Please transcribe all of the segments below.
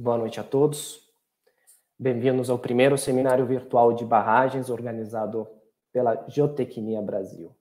Boa noite a todos. Bem-vindos ao primeiro seminário virtual de barragens organizado pela Geotecnia Brasil.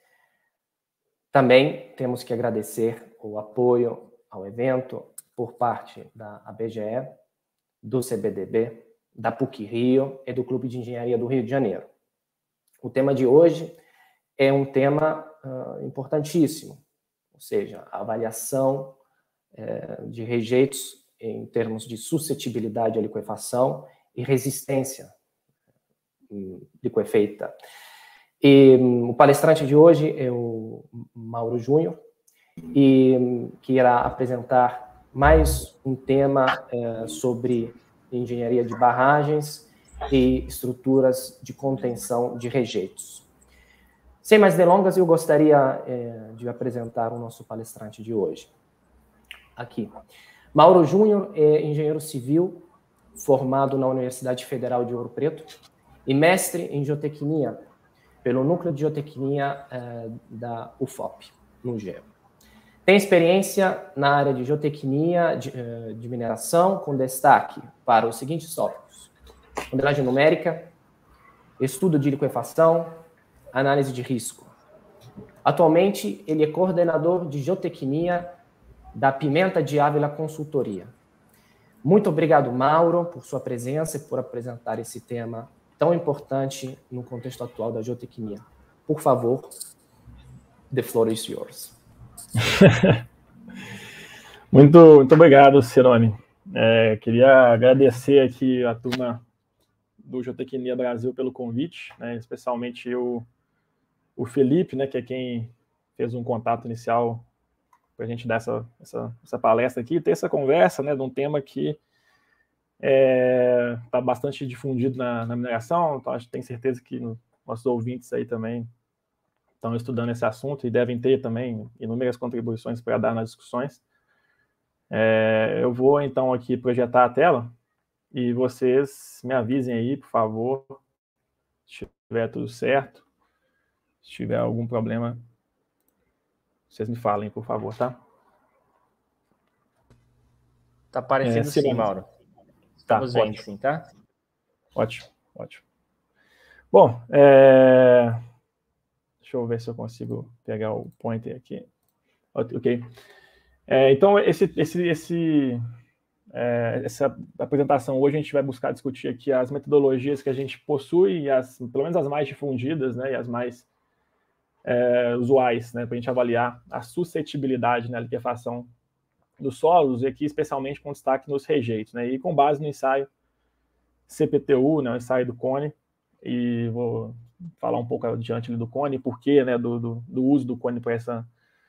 Também temos que agradecer o apoio ao evento por parte da ABGE, do CBDB, da PUC-Rio e do Clube de Engenharia do Rio de Janeiro. O tema de hoje é um tema importantíssimo, ou seja, a avaliação de rejeitos em termos de suscetibilidade à liquefação e resistência liquefeita. E o palestrante de hoje é o Mauro Júnior, e que irá apresentar mais um tema sobre engenharia de barragens e estruturas de contenção de rejeitos. Sem mais delongas, eu gostaria de apresentar o nosso palestrante de hoje. Aqui. Mauro Júnior é engenheiro civil, formado na Universidade Federal de Ouro Preto e mestre em geotecnia pelo Núcleo de Geotecnia da UFOP, no GEO. Tem experiência na área de geotecnia de mineração, com destaque para os seguintes tópicos: modelagem numérica, estudo de liquefação, análise de risco. Atualmente, ele é coordenador de geotecnia da Pimenta de Ávila Consultoria. Muito obrigado, Mauro, por sua presença e por apresentar esse tema tão importante no contexto atual da geotecnia. Por favor, the floor is yours. Muito obrigado, Cirone. Queria agradecer aqui a turma do Geotecnia Brasil pelo convite, né, especialmente o Felipe, né, que é quem fez um contato inicial para a gente dar essa palestra aqui, ter essa conversa, né, de um tema que está bastante difundido na mineração. Então, acho que tenho certeza que nossos ouvintes aí também estão estudando esse assunto e devem ter também inúmeras contribuições para dar nas discussões. Eu vou, então, aqui projetar a tela e vocês me avisem aí, por favor, se estiver tudo certo. Se tiver algum problema, vocês me falem, por favor, tá? Tá aparecendo sim, Mauro. Estamos vendo sim, tá? Ótimo. Bom, deixa eu ver se eu consigo pegar o pointer aqui. Ok. Então, essa apresentação hoje a gente vai buscar discutir aqui as metodologias que a gente possui, pelo menos as mais difundidas, né, e as mais usuais, né, para a gente avaliar a suscetibilidade na liquefação dos solos, e aqui especialmente com destaque nos rejeitos, né, e com base no ensaio CPTU, né, o ensaio do CONE, e vou falar um pouco adiante do CONE, porquê, né, do uso do CONE para essa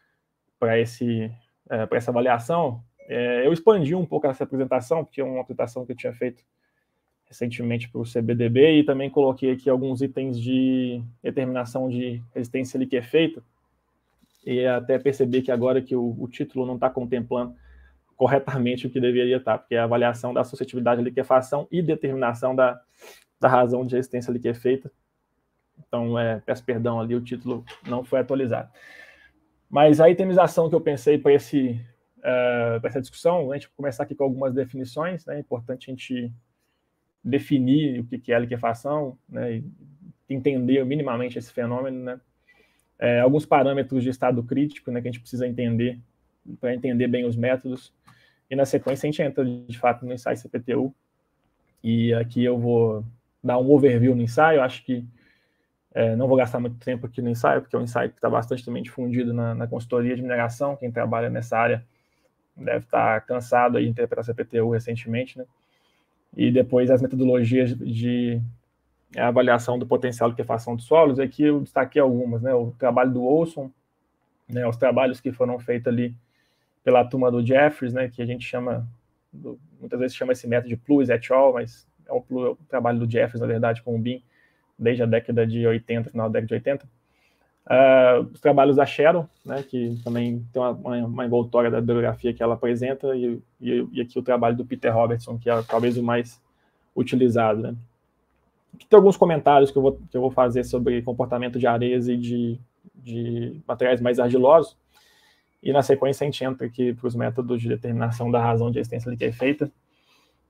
avaliação. Eu expandi um pouco essa apresentação, porque é uma apresentação que eu tinha feito recentemente para o CBDB, e também coloquei aqui alguns itens de determinação de resistência liquefeita, e até perceber que agora que o título não está contemplando corretamente o que deveria estar, porque é a avaliação da suscetibilidade à liquefação e determinação da razão de resistência liquefeita. Então, peço perdão ali, o título não foi atualizado. Mas a itemização que eu pensei para essa discussão, a gente vai começar aqui com algumas definições, né? É importante a gente definir o que é a liquefação, né? E entender minimamente esse fenômeno, né? Alguns parâmetros de estado crítico, né, que a gente precisa entender para entender bem os métodos, e na sequência a gente entra de fato no ensaio CPTU, e aqui eu vou dar um overview no ensaio. Acho que não vou gastar muito tempo aqui no ensaio, porque é um ensaio que está bastante também difundido na consultoria de mineração. Quem trabalha nessa área deve estar cansado aí de interpretar CPTU recentemente, né? E depois as metodologias de avaliação do potencial de liquefação dos solos. Aqui eu destaquei algumas, né? O trabalho do Olson, né? Os trabalhos que foram feitos ali pela turma do Jeffries, né? Que a gente chama, muitas vezes chama esse método de Pluis et al., mas é o trabalho do Jeffries, na verdade, com o BIM, desde a década de 80, final da década de 80. Os trabalhos da Cheryl, né? Que também tem uma envoltória da bibliografia que ela apresenta, e aqui o trabalho do Peter Robertson, que é talvez o mais utilizado, né? Aqui tem alguns comentários que eu vou fazer sobre comportamento de areias e de materiais mais argilosos, e na sequência a gente entra aqui para os métodos de determinação da razão de resistência liquefeita.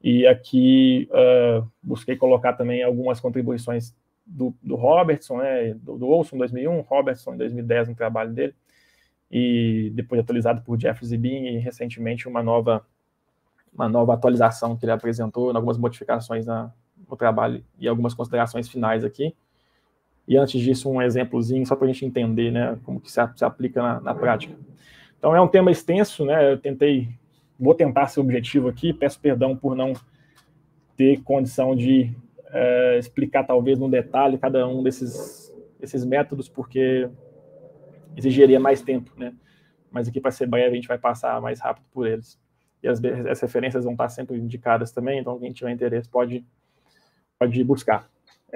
E aqui busquei colocar também algumas contribuições do Robertson, né, do Olson em 2001, Robertson em 2010 no trabalho dele, e depois atualizado por Jeffries e Bean, e recentemente uma nova atualização que ele apresentou, algumas modificações no trabalho e algumas considerações finais aqui. E antes disso, um exemplozinho, só para a gente entender, né, como que se aplica na prática. Então, é um tema extenso, né, vou tentar ser objetivo aqui, peço perdão por não ter condição de explicar, talvez, no detalhe, cada um desses métodos, porque exigiria mais tempo, né, mas aqui, para ser breve, a gente vai passar mais rápido por eles. E as referências vão estar sempre indicadas também, então quem tiver interesse pode buscar.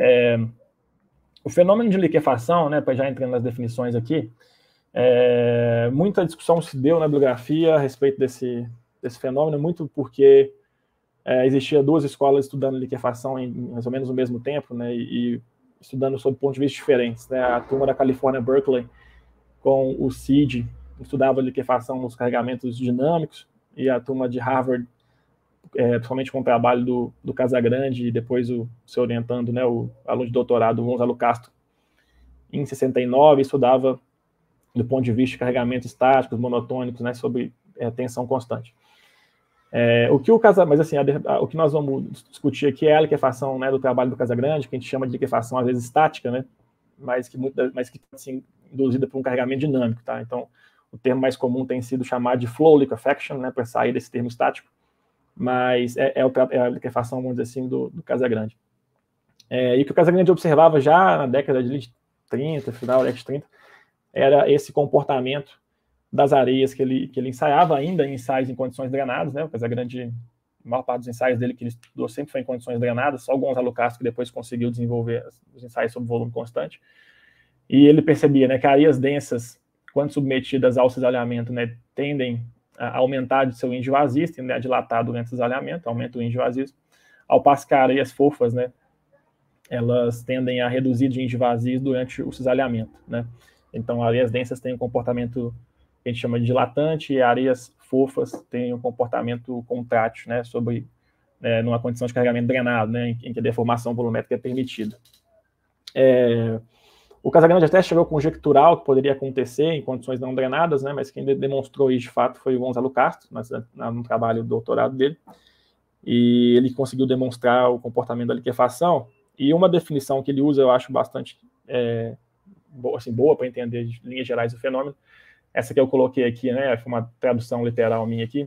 O fenômeno de liquefação, né, já entrando nas definições aqui, muita discussão se deu na bibliografia a respeito desse fenômeno, muito porque existia duas escolas estudando liquefação em mais ou menos o mesmo tempo, né, e estudando sob pontos de vista diferentes, né. A turma da Califórnia, Berkeley, com o CID, estudava liquefação nos carregamentos dinâmicos, e a turma de Harvard, principalmente com o trabalho do Casagrande e depois o seu orientando, né, o aluno de doutorado, Gonzalo Castro, em 69, estudava do ponto de vista de carregamentos estáticos, monotônicos, né, sobre tensão constante. Mas assim, o que nós vamos discutir aqui é a liquefação, né, do trabalho do Casagrande, que a gente chama de liquefação às vezes estática, né, mas que assim, induzida por um carregamento dinâmico, tá? Então, o termo mais comum tem sido chamado de flow liquefaction, né, para sair desse termo estático, mas é a liquefação, vamos dizer assim, do Casagrande. E o que o Casagrande observava já na década de 30, final da década de 30, era esse comportamento das areias que ele ensaiava ainda em ensaios em condições drenadas, né? O Casagrande, a maior parte dos ensaios dele que ele estudou sempre foi em condições drenadas, só o Gonzalo Castro que depois conseguiu desenvolver os ensaios sob volume constante. E ele percebia, né, que areias densas, quando submetidas ao cisalhamento, né, tendem a aumentar de seu índice vazio, tendem a dilatar durante o cisalhamento, aumenta o índice vazio, ao passo que areias fofas, né, elas tendem a reduzir de índice vazio durante o cisalhamento, né. Então, areias densas têm um comportamento que a gente chama de dilatante, e areias fofas têm um comportamento contrátil, né, numa condição de carregamento drenado, né, em que a deformação volumétrica é permitida. O Casagrande até chegou a conjecturar o que poderia acontecer em condições não drenadas, né, mas quem demonstrou isso de fato foi o Gonzalo Castro, no trabalho do doutorado dele, e ele conseguiu demonstrar o comportamento da liquefação, e uma definição que ele usa, eu acho bastante boa para entender de linhas gerais do fenômeno, essa que eu coloquei aqui, né, foi uma tradução literal minha aqui,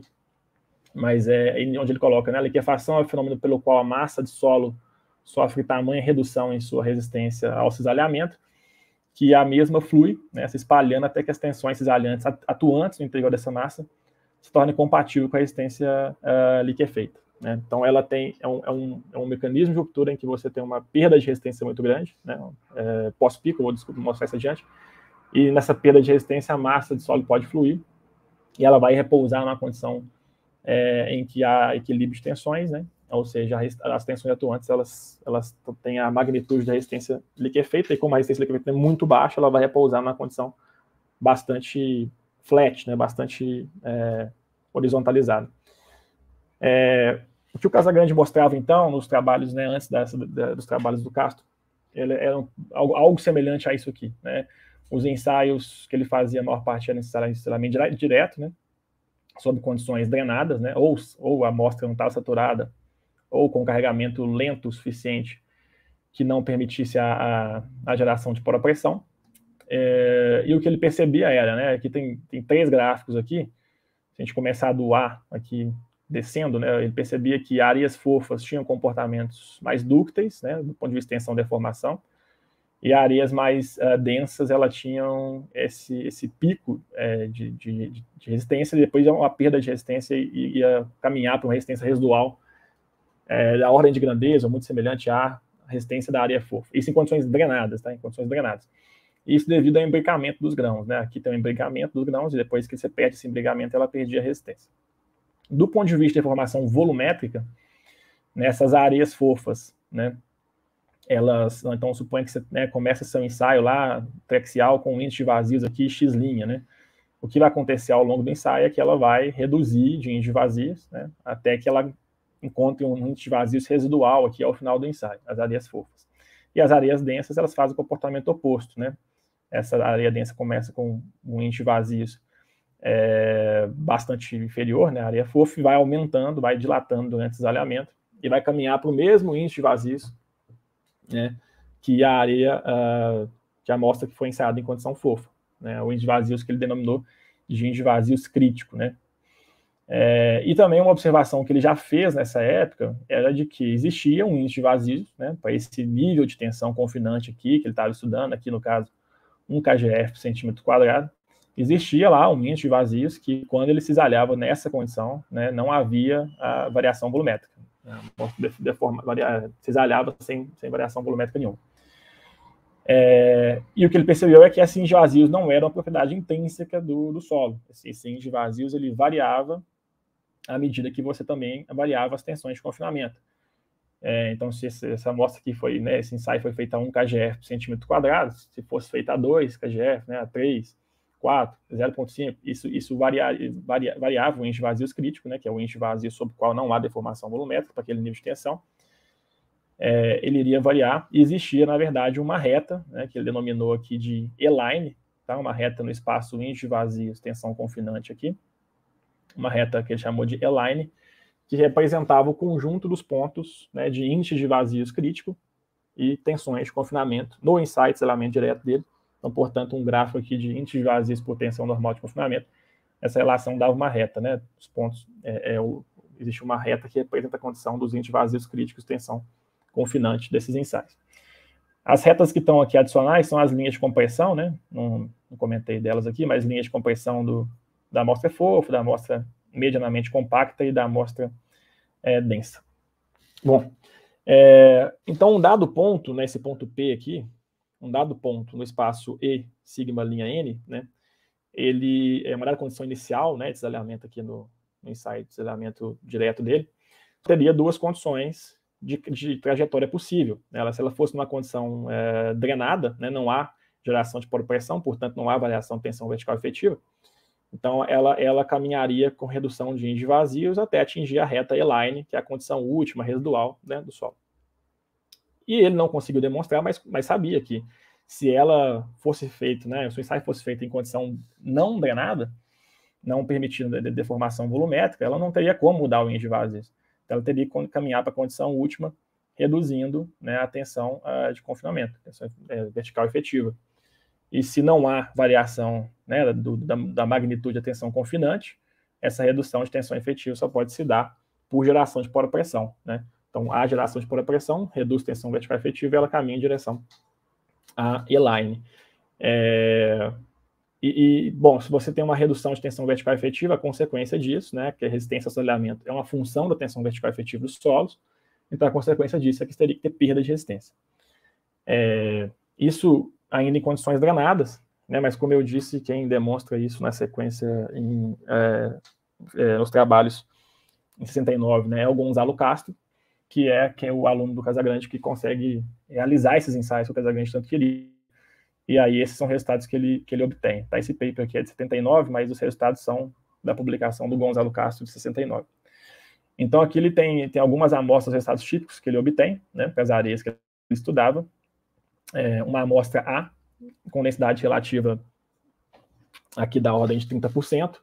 mas onde ele coloca, né, a liquefação é o fenômeno pelo qual a massa de solo sofre tamanha redução em sua resistência ao cisalhamento, que a mesma flui, né, se espalhando até que as tensões cisalhantes atuantes no interior dessa massa se tornem compatíveis com a resistência liquefeita, né. Então, ela é um mecanismo de ruptura em que você tem uma perda de resistência muito grande, né, pós-pico, eu vou mostrar isso adiante, e nessa perda de resistência a massa de solo pode fluir, e ela vai repousar numa condição em que há equilíbrio de tensões, né, ou seja, as tensões atuantes, elas têm a magnitude da resistência liquefeita, e como a resistência liquefeita é muito baixa, ela vai repousar numa condição bastante flat, né, bastante horizontalizada. O que o Casagrande mostrava, então, nos trabalhos, né, antes dos trabalhos do Castro, era algo semelhante a isso aqui, né. Os ensaios que ele fazia, a maior parte eram ensaiamento direto, né, sob condições drenadas, né, ou a amostra não estava saturada, ou com carregamento lento o suficiente que não permitisse a geração de poropressão. E o que ele percebia era, né, aqui tem 3 gráficos aqui, se a gente começar do A aqui descendo, né, ele percebia que areias fofas tinham comportamentos mais dúcteis, né, do ponto de vista de tensão e deformação, e areias mais densas, elas tinham esse pico de resistência, e depois uma perda de resistência e ia caminhar para uma resistência residual da ordem de grandeza, muito semelhante à resistência da areia fofa. Isso em condições drenadas, tá? Em condições drenadas. Isso devido ao embrecamento dos grãos, né? Aqui tem o embrecamento dos grãos, e depois que você perde esse embrecamento, ela perdia a resistência. Do ponto de vista de deformação volumétrica, nessas areias fofas, né? Elas, então, suponha que você, né, começa seu ensaio lá, trexial, com um índice de vazios aqui, x', né? O que vai acontecer ao longo do ensaio é que ela vai reduzir de índice de vazios, né, até que ela encontre um índice de vazios residual aqui ao final do ensaio, as areias fofas. E as areias densas, elas fazem o comportamento oposto, né? Essa areia densa começa com um índice de vazios bastante inferior, né? A areia fofa, e vai aumentando, vai dilatando durante o desalhamento, e vai caminhar para o mesmo índice de vazios, né, que a areia, que a amostra que foi ensaiada em condição fofa, né? O índice de vazios que ele denominou de índice de vazios crítico, né? E também uma observação que ele já fez nessa época era de que existia um índice de vazios, né, para esse nível de tensão confinante aqui, que ele estava estudando, aqui no caso, 1 kgf por centímetro quadrado, existia lá um índice de vazios que, quando ele cisalhava nessa condição, né, não havia a variação volumétrica. Cisalhava sem variação volumétrica nenhuma. E o que ele percebeu é que esses índices de vazios não eram uma propriedade intrínseca do solo. Esse índice de vazios ele variava à medida que você também variava as tensões de confinamento. Então, se essa amostra aqui foi, né, esse ensaio foi feito a 1 kgf por centímetro quadrado, se fosse feito a 2 kgf, né, a 3, 4, 0,5, isso variava o índice de vazios crítico, né, que é o índice de vazios sobre o qual não há deformação volumétrica para aquele nível de tensão. Ele iria variar, e existia, na verdade, uma reta, né, que ele denominou aqui de E-line, tá? Uma reta no espaço índice de vazios, tensão confinante aqui, uma reta que ele chamou de E-line, que representava o conjunto dos pontos, né, de índice de vazios crítico e tensões de confinamento no ensaio de cisalhamento direto dele. Então, portanto, um gráfico aqui de índice de vazios por tensão normal de confinamento, essa relação dava uma reta, né? Os pontos, existe uma reta que representa a condição dos índices de vazios críticos e tensão confinante desses ensaios. As retas que estão aqui adicionais são as linhas de compressão, né? Não comentei delas aqui, mas linhas de compressão da amostra fofa, da amostra medianamente compacta e da amostra densa. Bom, então um dado ponto, né, esse ponto P aqui, um dado ponto no espaço E, sigma linha N, né, ele é uma dada condição inicial, né, de cisalhamento aqui no ensaio de cisalhamento direto dele, teria duas condições de trajetória possível. Se ela fosse numa condição drenada, né, não há geração de poropressão, portanto não há variação de tensão vertical efetiva, então ela caminharia com redução de índice de vazios até atingir a reta E-line, que é a condição última residual, né, do solo. E ele não conseguiu demonstrar, mas sabia que se ela fosse feita, né, se o ensaio fosse feito em condição não drenada, não permitindo deformação volumétrica, ela não teria como mudar o índice de vazios. Então, ela teria que caminhar para a condição última, reduzindo, né, a tensão de confinamento, tensão vertical efetiva. E se não há variação, né, da magnitude da tensão confinante, essa redução de tensão efetiva só pode se dar por geração de poropressão, né? Então, a geração de poropressão reduz a tensão vertical efetiva e ela caminha em direção à E-line. Bom, se você tem uma redução de tensão vertical efetiva, a consequência disso, né, que a resistência ao cisalhamento é uma função da tensão vertical efetiva dos solos, então a consequência disso é que você teria que ter perda de resistência. Isso ainda em condições drenadas, né, mas como eu disse, quem demonstra isso na sequência nos trabalhos em 69, né, é o Gonzalo Castro, que é o aluno do Casagrande que consegue realizar esses ensaios que o Casagrande tanto queria. E aí esses são resultados que ele obtém. Tá, esse paper aqui é de 79, mas os resultados são da publicação do Gonzalo Castro de 69. Então aqui ele tem algumas amostras, resultados típicos que ele obtém, né, para as areias que ele estudava. Uma amostra A, com densidade relativa aqui da ordem de 30%.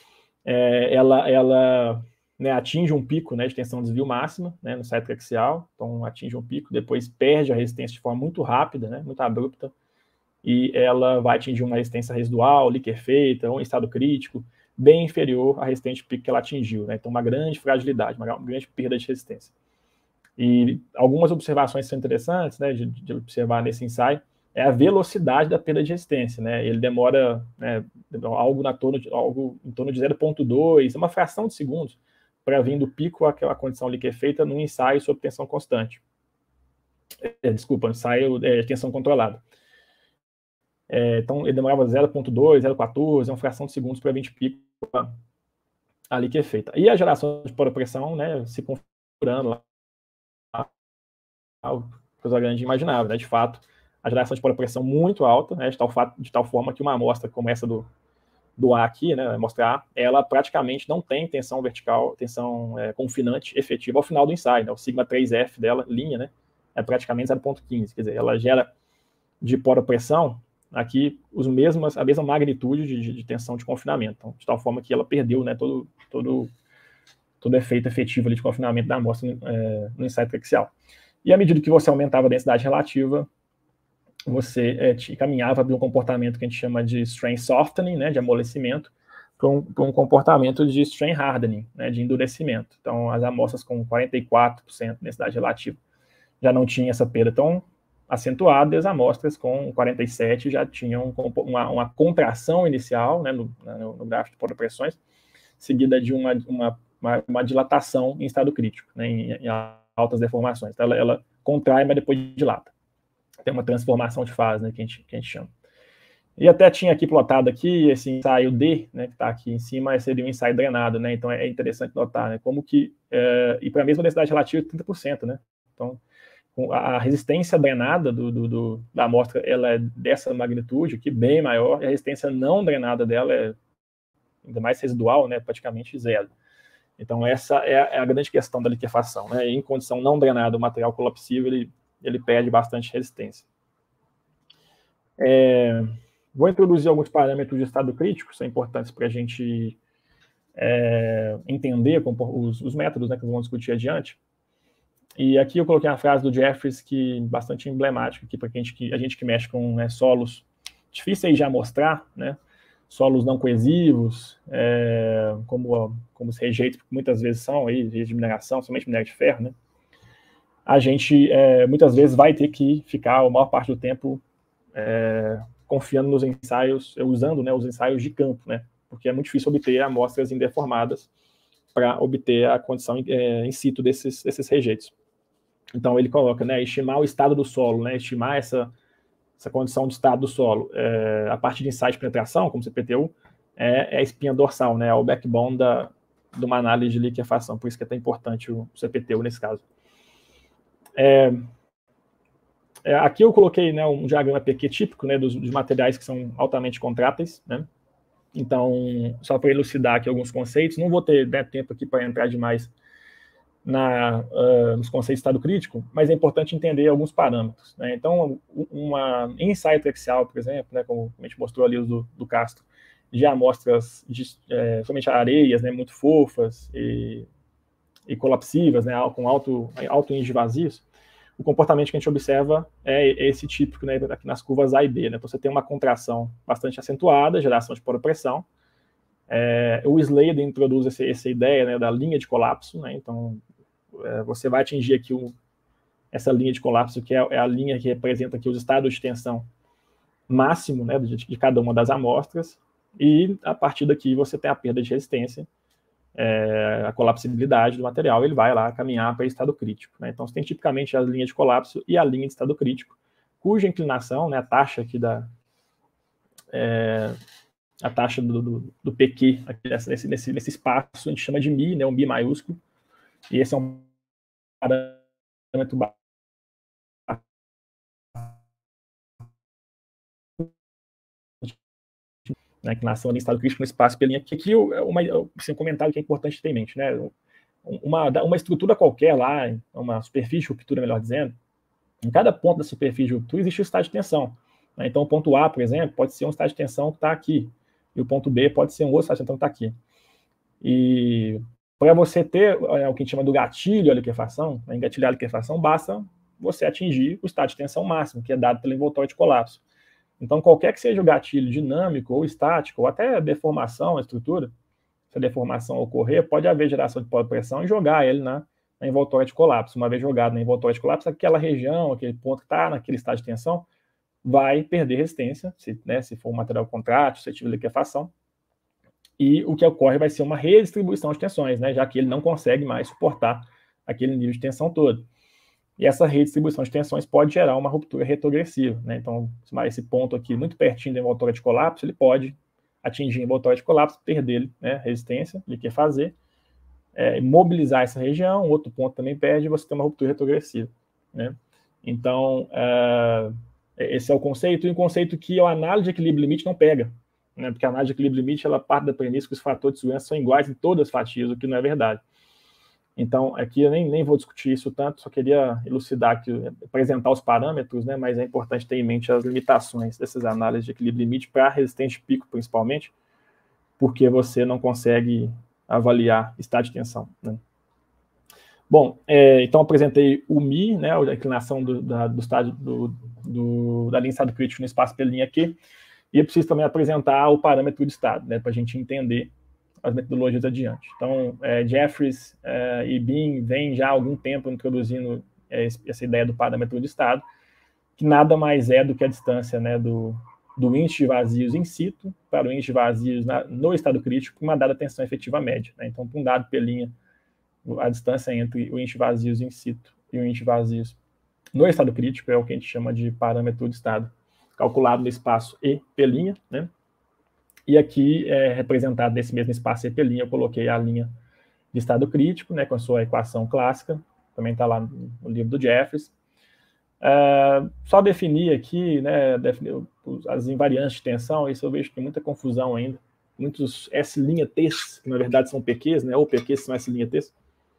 Ela né, atinge um pico, né, de tensão de desvio máxima, né, no site axial, então atinge um pico, depois perde a resistência de forma muito rápida, né, muito abrupta, e ela vai atingir uma resistência residual, liquefeita, ou em estado crítico, bem inferior à resistência de pico que ela atingiu, né, então uma grande fragilidade, uma grande perda de resistência. E algumas observações são interessantes, né, de observar nesse ensaio, é a velocidade da perda de resistência, né? Ele demora, né, algo em torno de 0,2, uma fração de segundos, para vir do pico àquela condição liquefeita num ensaio sob tensão constante. Ensaio de tensão controlada. Então, ele demorava 0,2, 0,14, uma fração de segundos para vir de pico a liquefeita. E a geração de poropressão, né, se configurando lá, o que o Casagrande imaginava, né? De fato, a geração de poropressão muito alta, né, de tal forma que uma amostra como essa do do A aqui, né, mostrar, ela praticamente não tem tensão vertical, tensão confinante efetiva ao final do ensaio, né, o sigma 3F dela, linha, né, é praticamente 0,15, quer dizer, ela gera de poropressão aqui a mesma magnitude de tensão de confinamento, então, de tal forma que ela perdeu, né, todo efeito efetivo ali de confinamento da amostra no ensaio traqueal. E à medida que você aumentava a densidade relativa, você caminhava de um comportamento que a gente chama de strain softening, né, de amolecimento, para um comportamento de strain hardening, né, de endurecimento. Então, as amostras com 44% de densidade relativa já não tinham essa perda tão acentuada, e as amostras com 47% já tinham uma contração inicial, né, no gráfico de poropressões, seguida de uma dilatação em estado crítico, né, em altas deformações. Então, ela contrai, mas depois dilata. Tem uma transformação de fase, né, que a gente chama. E até tinha aqui plotado aqui esse ensaio D, né, que está aqui em cima, seria um ensaio drenado, né, então é interessante notar, né, como que, e para a mesma densidade relativa, 30%, né, então a resistência drenada da amostra, ela é dessa magnitude aqui, bem maior, e a resistência não drenada dela é ainda mais residual, né, praticamente zero. Então essa é a grande questão da liquefação, né, em condição não drenada, o material colapsível, ele perde bastante resistência. Vou introduzir alguns parâmetros de estado crítico, são importantes para a gente entender os métodos, né, que vamos discutir adiante. E aqui eu coloquei uma frase do Jeffries, que é bastante emblemática aqui para a gente que mexe com, né, solos difíceis de amostrar, né, solos não coesivos, como os rejeitos muitas vezes são, aí, de mineração, somente minério de ferro, né. A gente muitas vezes vai ter que ficar a maior parte do tempo confiando nos ensaios, usando, né, os ensaios de campo, né, porque é muito difícil obter amostras indeformadas para obter a condição in situ desses rejeitos. Então ele coloca, né, estimar o estado do solo, né, estimar essa condição de estado do solo a partir de ensaios de penetração, como CPTU, é a espinha dorsal, né, é o backbone de uma análise de liquefação, por isso que é tão importante o CPTU nesse caso. Aqui eu coloquei, né, um diagrama PQ típico, né, dos materiais que são altamente contráteis, né. Então, só para elucidar aqui alguns conceitos, não vou ter, né, tempo aqui para entrar demais nos conceitos de estado crítico, mas é importante entender alguns parâmetros, né. Então, em ensaio traqueal, por exemplo, né, como a gente mostrou ali o do Castro, de amostras somente areias, né, muito fofas e colapsivas, né, com alto índice de vazios, o comportamento que a gente observa é esse típico, né, aqui nas curvas A e B, né. Então você tem uma contração bastante acentuada, geração de poropressão. O Sladen introduz essa ideia, né, da linha de colapso, né. Então você vai atingir aqui essa linha de colapso, que é a linha que representa aqui os estados de tensão máximo, né, de cada uma das amostras, e a partir daqui você tem a perda de resistência, a colapsibilidade do material, ele vai lá caminhar para estado crítico, né? Então você tem tipicamente a linha de colapso e a linha de estado crítico, cuja inclinação, né, a taxa aqui a taxa do PQ aqui nesse espaço a gente chama de μ, né, um μ maiúsculo, e esse é um parâmetro na inclinação ali em estado crítico no espaço pelinha, que aqui um comentário que é importante ter em mente, né? Uma estrutura qualquer lá, uma superfície de ruptura, melhor dizendo, em cada ponto da superfície de ruptura existe um estado de tensão, né? Então o ponto A, por exemplo, pode ser um estado de tensão que está aqui, e o ponto B pode ser um outro estado de tensão que está aqui. E para você ter o que a gente chama do gatilho à liquefação, né, engatilhar a liquefação, basta você atingir o estado de tensão máximo, que é dado pelo envoltório de colapso. Então, qualquer que seja o gatilho dinâmico ou estático, ou até deformação, a estrutura, se a deformação ocorrer, pode haver geração de poropressão e jogar ele na envoltória de colapso. Uma vez jogado na envoltória de colapso, aquela região, aquele ponto que está naquele estado de tensão, vai perder resistência, se for um material contrátil, suscetível de liquefação. E o que ocorre vai ser uma redistribuição de tensões, né, já que ele não consegue mais suportar aquele nível de tensão todo. E essa redistribuição de tensões pode gerar uma ruptura retrogressiva, né? Então, esse ponto aqui, muito pertinho da envoltória de colapso, ele pode atingir a envoltória de colapso, perder, né, resistência, liquefazer, mobilizar essa região, outro ponto também perde, e você tem uma ruptura retrogressiva, né? Então, esse é o conceito, e um conceito que a análise de equilíbrio limite não pega, né? Porque a análise de equilíbrio limite, ela parte da premissa que os fatores de segurança são iguais em todas as fatias, o que não é verdade. Então, aqui eu nem vou discutir isso tanto, só queria elucidar aqui, apresentar os parâmetros, né? Mas é importante ter em mente as limitações dessas análises de equilíbrio limite para resistente pico, principalmente, porque você não consegue avaliar estado de tensão, né? Bom, então apresentei o Mi, né, a inclinação do estádio da linha de estado crítico no espaço pela linha Q, e eu preciso também apresentar o parâmetro de estado, né, para a gente entender as metodologias adiante. Então, Jeffries e Bean vêm já há algum tempo introduzindo essa ideia do parâmetro de estado, que nada mais é do que a distância, né, do índice de vazios in situ para o índice de vazios no estado crítico, uma dada tensão efetiva média, né? Então, para um dado pelinha, a distância entre o índice de vazios in situ e o índice de vazios no estado crítico é o que a gente chama de parâmetro de estado, calculado no espaço E pelinha, né? E aqui, representado nesse mesmo espaço E pelinha, eu coloquei a linha de estado crítico, né, com a sua equação clássica, também está lá no livro do Jeffries. Só definir aqui, né, as invariantes de tensão, isso eu vejo que tem muita confusão ainda. Muitos S''Ts, que na verdade são PQs, né, ou PQs são S''Ts.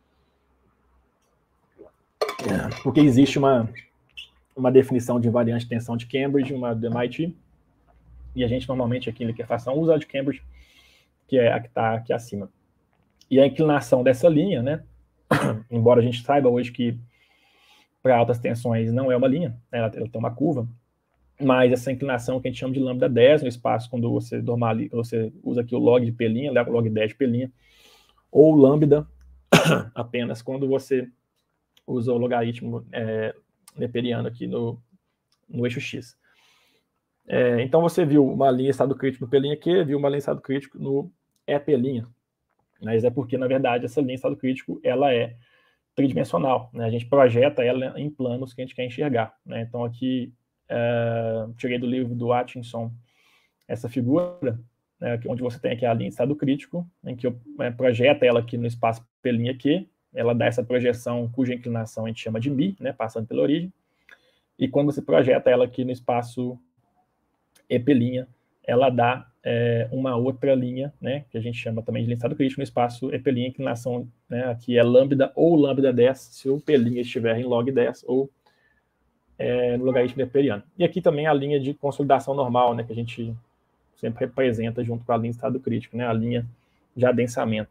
Porque existe uma definição de invariante de tensão de Cambridge, uma do MIT, e a gente normalmente aqui em liquefação usa a de Cambridge, que é a que está aqui acima. E a inclinação dessa linha, né, embora a gente saiba hoje que para altas tensões não é uma linha, né, ela tem uma curva, mas essa inclinação que a gente chama de lambda 10 no espaço, quando você você usa aqui o log de pelinha, leva o log 10 de pelinha, ou lambda apenas quando você usa o logaritmo neperiano aqui no eixo X. Então você viu uma linha estado crítico no pelinha Q, viu uma linha estado crítico no E pelinha. Mas é porque, na verdade, essa linha estado crítico ela é tridimensional, né? A gente projeta ela em planos que a gente quer enxergar, né? Então aqui tirei do livro do Atkinson essa figura, né, onde você tem aqui a linha de estado crítico, em que eu projeto ela aqui no espaço pelinha Q, ela dá essa projeção cuja inclinação a gente chama de μ, né, passando pela origem, e quando você projeta ela aqui no espaço E pelinha, ela dá uma outra linha, né, que a gente chama também de linha de estado crítico no espaço E pelinha, inclinação, né, aqui é lambda ou lambda 10, se o pelinha estiver em log 10, ou no logaritmo neperiano. E aqui também a linha de consolidação normal, né, que a gente sempre representa junto com a linha de estado crítico, né, a linha de adensamento.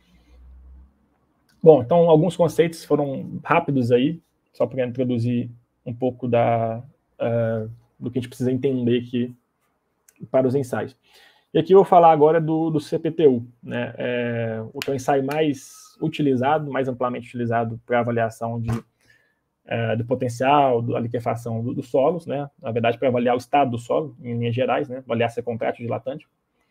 Bom, então alguns conceitos foram rápidos aí, só para introduzir um pouco do que a gente precisa entender aqui para os ensaios. E aqui eu vou falar agora do CPTU, né, o que é o ensaio mais utilizado, mais amplamente utilizado para avaliação do potencial, da liquefação dos solos, né, na verdade para avaliar o estado do solo, em linhas gerais, né, avaliar se é contrátil ou dilatante.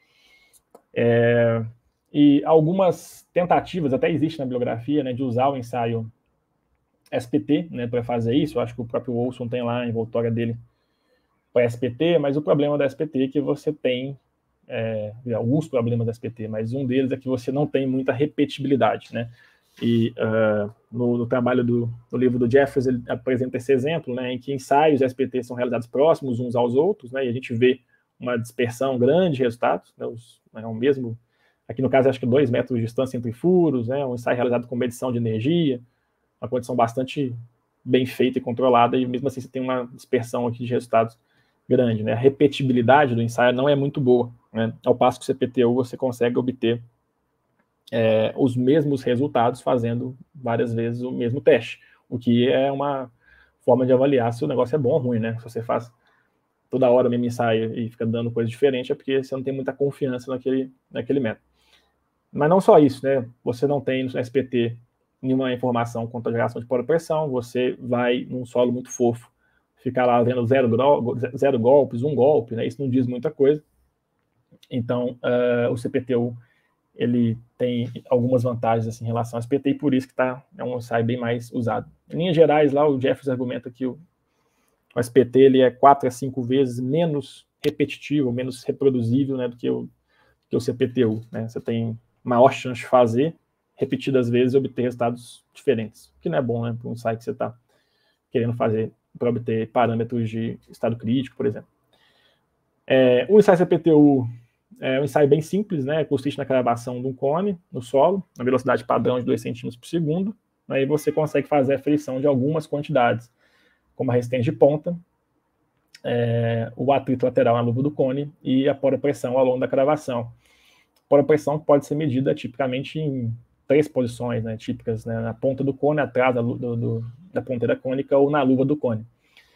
E algumas tentativas, até existem na bibliografia, né, de usar o ensaio SPT, né, para fazer isso. Eu acho que o próprio Olson tem lá a envoltória dele para SPT, mas o problema da SPT é que você tem alguns problemas da SPT, mas um deles é que você não tem muita repetibilidade, né? E no trabalho no livro do Jeffries, ele apresenta esse exemplo, né, em que ensaios SPT são realizados próximos uns aos outros, né, e a gente vê uma dispersão grande de resultados, né, o mesmo, aqui no caso acho que 2 metros de distância entre furos, né, um ensaio realizado com medição de energia, uma condição bastante bem feita e controlada, e mesmo assim você tem uma dispersão aqui de resultados grande, né, a repetibilidade do ensaio não é muito boa, né, ao passo que o CPTU você consegue obter os mesmos resultados fazendo várias vezes o mesmo teste, o que é uma forma de avaliar se o negócio é bom ou ruim, né? Se você faz toda hora o mesmo ensaio e fica dando coisa diferente, é porque você não tem muita confiança naquele método. Mas não só isso, né? Você não tem no SPT nenhuma informação quanto à geração de polo pressão, você vai num solo muito fofo, ficar lá vendo 0 golpes, 1 golpe, né? Isso não diz muita coisa. Então, o CPTU ele tem algumas vantagens assim, em relação ao SPT, e por isso que é um ensaio bem mais usado. Em linhas gerais, lá o Jeffries argumenta que o SPT ele é 4 a 5 vezes menos repetitivo, menos reproduzível, né, do que o CPTU. Né? Você tem maior chance de fazer repetidas vezes e obter resultados diferentes, o que não é bom, né, para um ensaio que você está querendo fazer para obter parâmetros de estado crítico, por exemplo. O ensaio CPTU é um ensaio bem simples, né? Consiste na cravação de um cone no solo, na velocidade padrão de 2 centímetros por segundo, aí você consegue fazer a aferição de algumas quantidades, como a resistência de ponta, o atrito lateral na luva do cone e a poropressão ao longo da cravação. A poropressão pode ser medida tipicamente em 3 posições, né, típicas, né, na ponta do cone, atrás da ponteira cônica ou na luva do cone.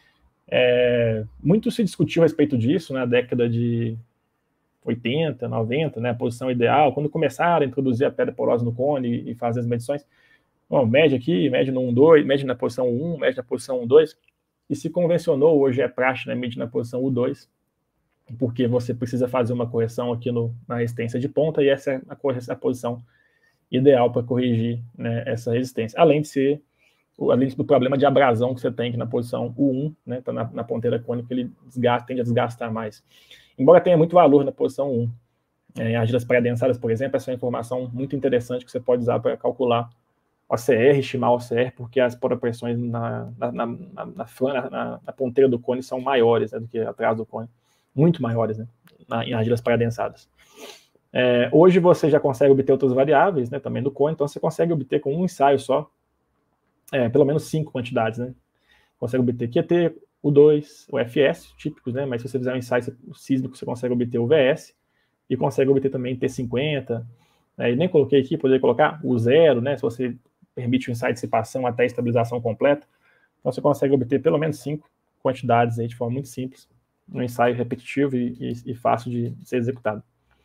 Muito se discutiu a respeito disso na década de 80, 90, né, a posição ideal, quando começaram a introduzir a pedra porosa no cone e fazer as medições. Bom, mede aqui, mede no 1,2, mede na posição 1, mede na posição 1,2, e se convencionou, hoje é praxe, né, medir na posição U2, porque você precisa fazer uma correção aqui na resistência de ponta, e essa é a posição ideal para corrigir, né, essa resistência. Além do problema de abrasão que você tem aqui na posição U1, né, tá na ponteira cônica, ele tende a desgastar mais. Embora tenha muito valor na posição 1. Em argilas pré-adensadas, por exemplo, essa é uma informação muito interessante que você pode usar para calcular OCR, estimar OCR, porque as poropressões na ponteira do cone são maiores, né, do que atrás do cone. Muito maiores, né, em argilas pré-adensadas. Hoje você já consegue obter outras variáveis, né, também do cone, então você consegue obter com um ensaio só, pelo menos 5 quantidades, né? Consegue obter QT, U2, o FS, típicos, né? Mas se você fizer um ensaio sísmico, você consegue obter o VS e consegue obter também T50. E nem coloquei aqui, poderia colocar o 0, né? Se você permite o ensaio de dissipação até a estabilização completa, então você consegue obter pelo menos 5 quantidades aí de forma muito simples, um ensaio repetitivo e fácil de ser executado.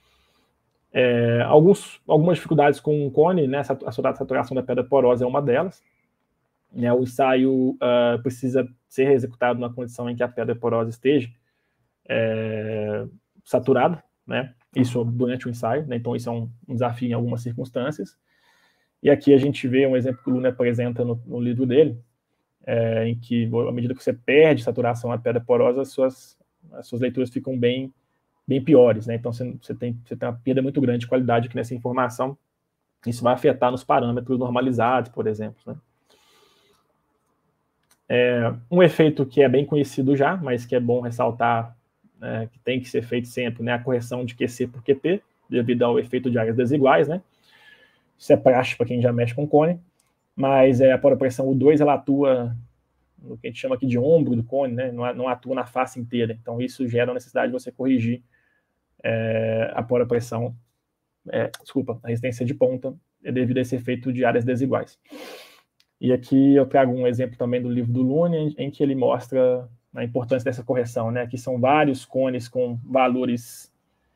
Algumas dificuldades com o cone, né? A saturação da pedra porosa é uma delas. O ensaio precisa ser executado na condição em que a pedra porosa esteja saturada, né? Isso durante o ensaio, né? Então isso é um desafio em algumas circunstâncias. E aqui a gente vê um exemplo que o Lune apresenta no livro dele, em que, à medida que você perde saturação na pedra porosa, as suas leituras ficam bem piores, né? Então você tem uma perda muito grande de qualidade aqui nessa informação. Isso vai afetar nos parâmetros normalizados, por exemplo, né? Um efeito que é bem conhecido já, mas que é bom ressaltar, que tem que ser feito sempre, né, a correção de QC por QT, devido ao efeito de áreas desiguais, né? Isso é praxe para quem já mexe com cone, mas a poropressão U2, ela atua no que a gente chama aqui de ombro do cone, né? Não atua na face inteira, então isso gera a necessidade de você corrigir a poropressão, a resistência de ponta, devido a esse efeito de áreas desiguais. E aqui eu trago um exemplo também do livro do Lune, em que ele mostra a importância dessa correção, né? Aqui são vários cones com valores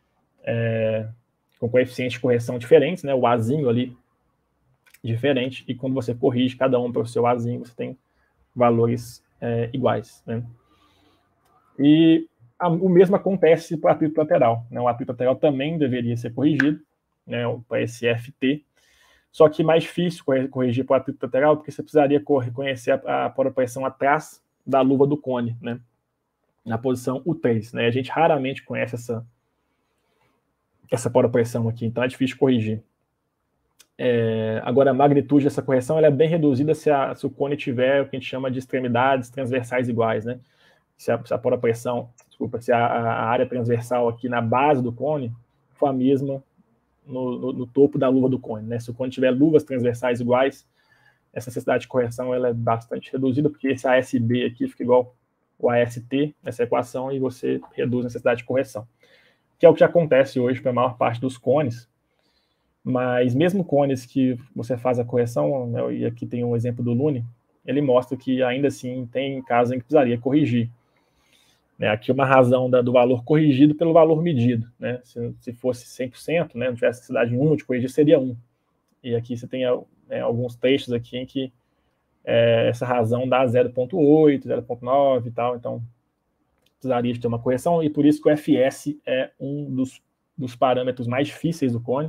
com coeficientes de correção diferentes, né? O Azinho ali diferente, e quando você corrige cada um para o seu Azinho, você tem valores iguais, né? E o mesmo acontece para o atrito lateral, né? O atrito lateral também deveria ser corrigido, né, para esse FT, só que mais difícil corrigir para o atrito lateral, porque você precisaria conhecer a poropressão atrás da luva do cone, né, na posição U3, né? A gente raramente conhece essa poropressão aqui, então é difícil corrigir. Agora, a magnitude dessa correção ela é bem reduzida se o cone tiver o que a gente chama de extremidades transversais iguais, né? Se a poropressão, se a área transversal aqui na base do cone for a mesma no topo da luva do cone, né? Se o cone tiver luvas transversais iguais, essa necessidade de correção ela é bastante reduzida, porque esse ASB aqui fica igual o AST nessa equação e você reduz a necessidade de correção, que é o que acontece hoje para a maior parte dos cones. Mas mesmo cones que você faz a correção, né, e aqui tem um exemplo do Lune, ele mostra que ainda assim tem casos em que precisaria corrigir. Aqui uma razão do valor corrigido pelo valor medido, né? Se fosse 100%, né, não tivesse necessidade nenhuma de corrigir, seria 1. E aqui você tem alguns textos aqui em que essa razão dá 0,8, 0,9 e tal, então precisaria de ter uma correção, e por isso que o FS é um dos parâmetros mais difíceis do cone,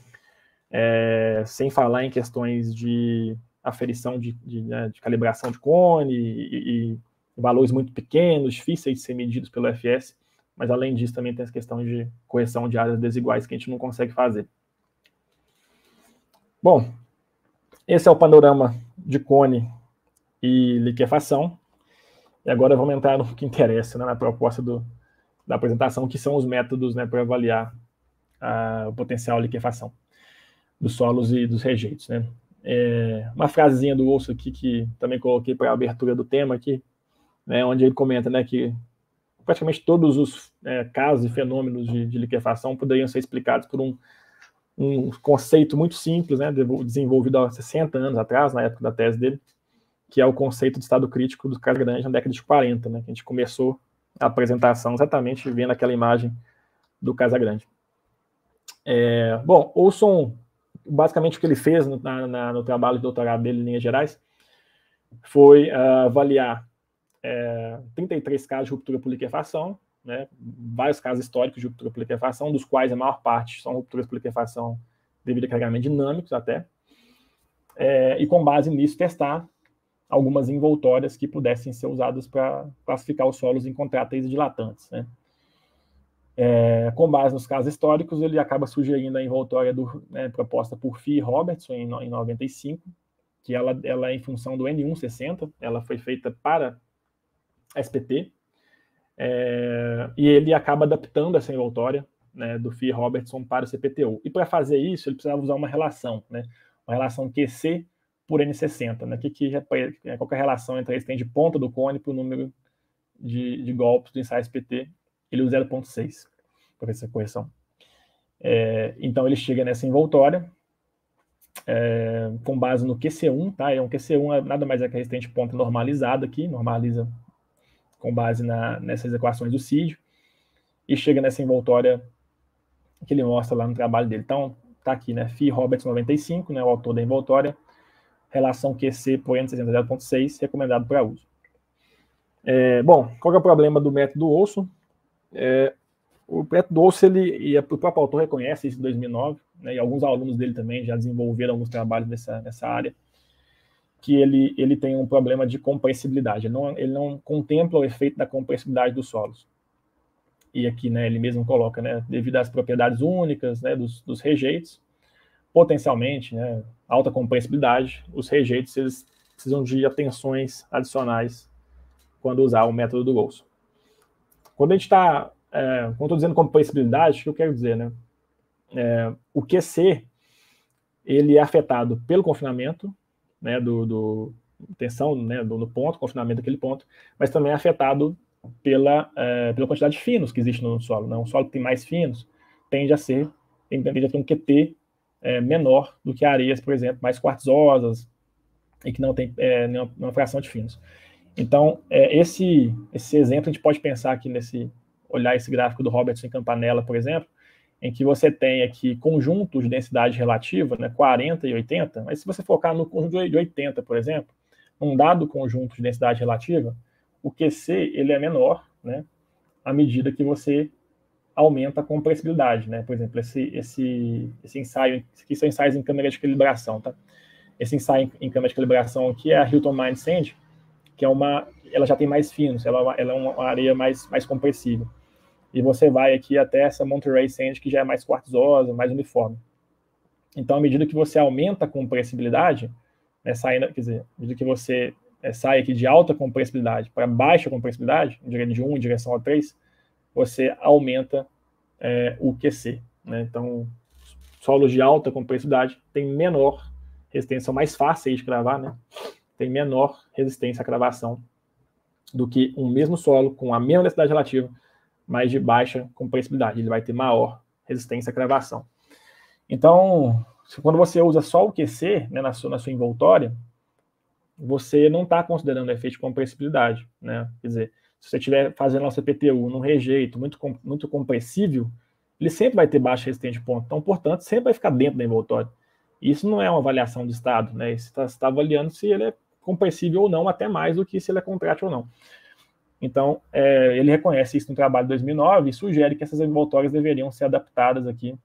sem falar em questões de aferição de calibração de cone e valores muito pequenos, difíceis de ser medidos pelo FS, mas além disso também tem essa questão de correção de áreas desiguais que a gente não consegue fazer. Bom, esse é o panorama de cone e liquefação, e agora vamos entrar no que interessa, né, na proposta da apresentação, que são os métodos, né, para avaliar o potencial de liquefação dos solos e dos rejeitos, né? Uma frasezinha do Olson aqui que também coloquei para a abertura do tema aqui, né, onde ele comenta, né, que praticamente todos os casos e fenômenos de liquefação poderiam ser explicados por um conceito muito simples, né, desenvolvido há 60 anos atrás, na época da tese dele, que é o conceito de estado crítico do Casagrande na década de 40, né, que a gente começou a apresentação exatamente vendo aquela imagem do Casagrande. Bom, Olson, basicamente o que ele fez no trabalho de doutorado dele, em linhas gerais, foi avaliar 33 casos de ruptura por liquefação, né, vários casos históricos de ruptura por liquefação, dos quais a maior parte são rupturas por liquefação devido a carregamento dinâmicos até, e com base nisso testar algumas envoltórias que pudessem ser usadas para classificar os solos em contráteis e dilatantes, né. Com base nos casos históricos, ele acaba sugerindo a envoltória proposta por Fee e Robertson em 95, que ela é em função do N160, ela foi feita para SPT, e ele acaba adaptando essa envoltória, né, do Fee e Robertson para o CPTO. E para fazer isso, ele precisava usar uma relação, né, uma relação QC por N60. Né, qual que é a relação entre a extend de ponta do cone para o número de golpes do ensaio SPT? Ele usa 0,6 para essa correção. Então ele chega nessa envoltória com base no QC1, tá? Um QC1 nada mais é que a resistente ponta normalizada aqui, normaliza com base nessas equações do CID, e chega nessa envoltória que ele mostra lá no trabalho dele. Então, tá aqui, né? Fee Roberts 95, né? O autor da envoltória, relação QC por N60 0,6, recomendado para uso. Bom, qual que é o problema do método Olson? O método Olson, o próprio autor reconhece isso em 2009, né, e alguns alunos dele também já desenvolveram alguns trabalhos nessa área, que ele tem um problema de compressibilidade. Ele não contempla o efeito da compressibilidade dos solos. E aqui, né, ele mesmo coloca, né, devido às propriedades únicas, né, dos rejeitos, potencialmente, né, alta compressibilidade, os rejeitos eles precisam de atenções adicionais quando usar o método do Olson. Quando a gente está, quando estou dizendo compressibilidade, o que eu quero dizer, né? O QC, ele é afetado pelo confinamento, né, tensão, né, do ponto, confinamento daquele ponto, mas também é afetado pela quantidade de finos que existe no solo. Né? Um solo que tem mais finos tende a ter um QT menor do que areias, por exemplo, mais quartzosas e que não tem nenhuma fração de finos. Então, esse exemplo a gente pode pensar aqui olhar esse gráfico do Robertson em Campanella, por exemplo, em que você tem aqui conjuntos de densidade relativa, né, 40 e 80, mas se você focar no conjunto de 80, por exemplo, um dado conjunto de densidade relativa, o QC ele é menor, né, à medida que você aumenta a compressibilidade, né? Por exemplo, esse ensaio, aqui são ensaios em câmera de calibração, tá? Esse ensaio em câmera de calibração aqui é a Hilton Mine Sand, que ela já tem mais finos, ela é uma areia mais compressível. E você vai aqui até essa Monterey Sand, que já é mais quartzosa, mais uniforme. Então, à medida que você aumenta a compressibilidade, né, à medida que você sai aqui de alta compressibilidade para baixa compressibilidade, de 1 em direção a 3, você aumenta o QC. Né? Então, solos de alta compressibilidade têm menor resistência, são mais fáceis de cravar, né? Tem menor resistência à cravação do que um mesmo solo com a mesma densidade relativa, mas de baixa compressibilidade. Ele vai ter maior resistência à cravação. Então, quando você usa só o QC, né, na sua envoltória, você não está considerando o efeito de compressibilidade. Né? Quer dizer, se você estiver fazendo o CPTU num rejeito muito compressível, ele sempre vai ter baixa resistência de ponto. Então, portanto, sempre vai ficar dentro da envoltória. Isso não é uma avaliação de estado. Né? Você está avaliando se ele é compressível ou não, até mais do que se ele é contrátil ou não. Então, ele reconhece isso no trabalho de 2009 e sugere que essas envoltórias deveriam ser adaptadas aqui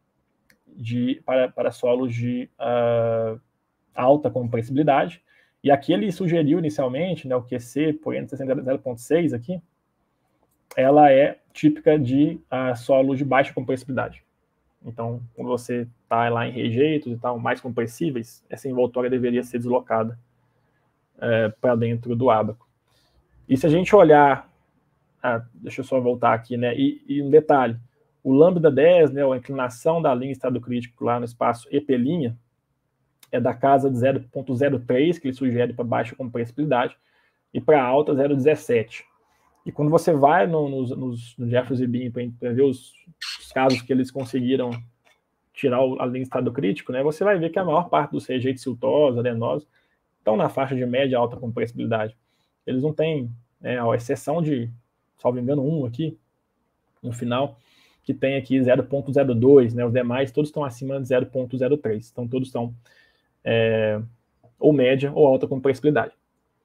para solos de alta compressibilidade. E aqui ele sugeriu inicialmente, né, o QC por N60 0,6 aqui, ela é típica de solos de baixa compressibilidade. Então, quando você está lá em rejeitos e tal, mais compressíveis, essa envoltória deveria ser deslocada para dentro do ábaco. E se a gente olhar, deixa eu só voltar aqui, né? E um detalhe, O lambda 10, né, a inclinação da linha estado crítico lá no espaço EP', é da casa de 0,03, que ele sugere para baixa compressibilidade, e para alta 0,17. E quando você vai no Jeffreys e Beam para ver os casos que eles conseguiram tirar a linha de estado crítico, né, você vai ver que a maior parte dos rejeitos siltosos, adenosos, estão na faixa de média alta compressibilidade. Eles não têm, né, a exceção de, salvo engano, um aqui, no final, que tem aqui 0,02, né, os demais todos estão acima de 0,03, então todos estão ou média ou alta compressibilidade.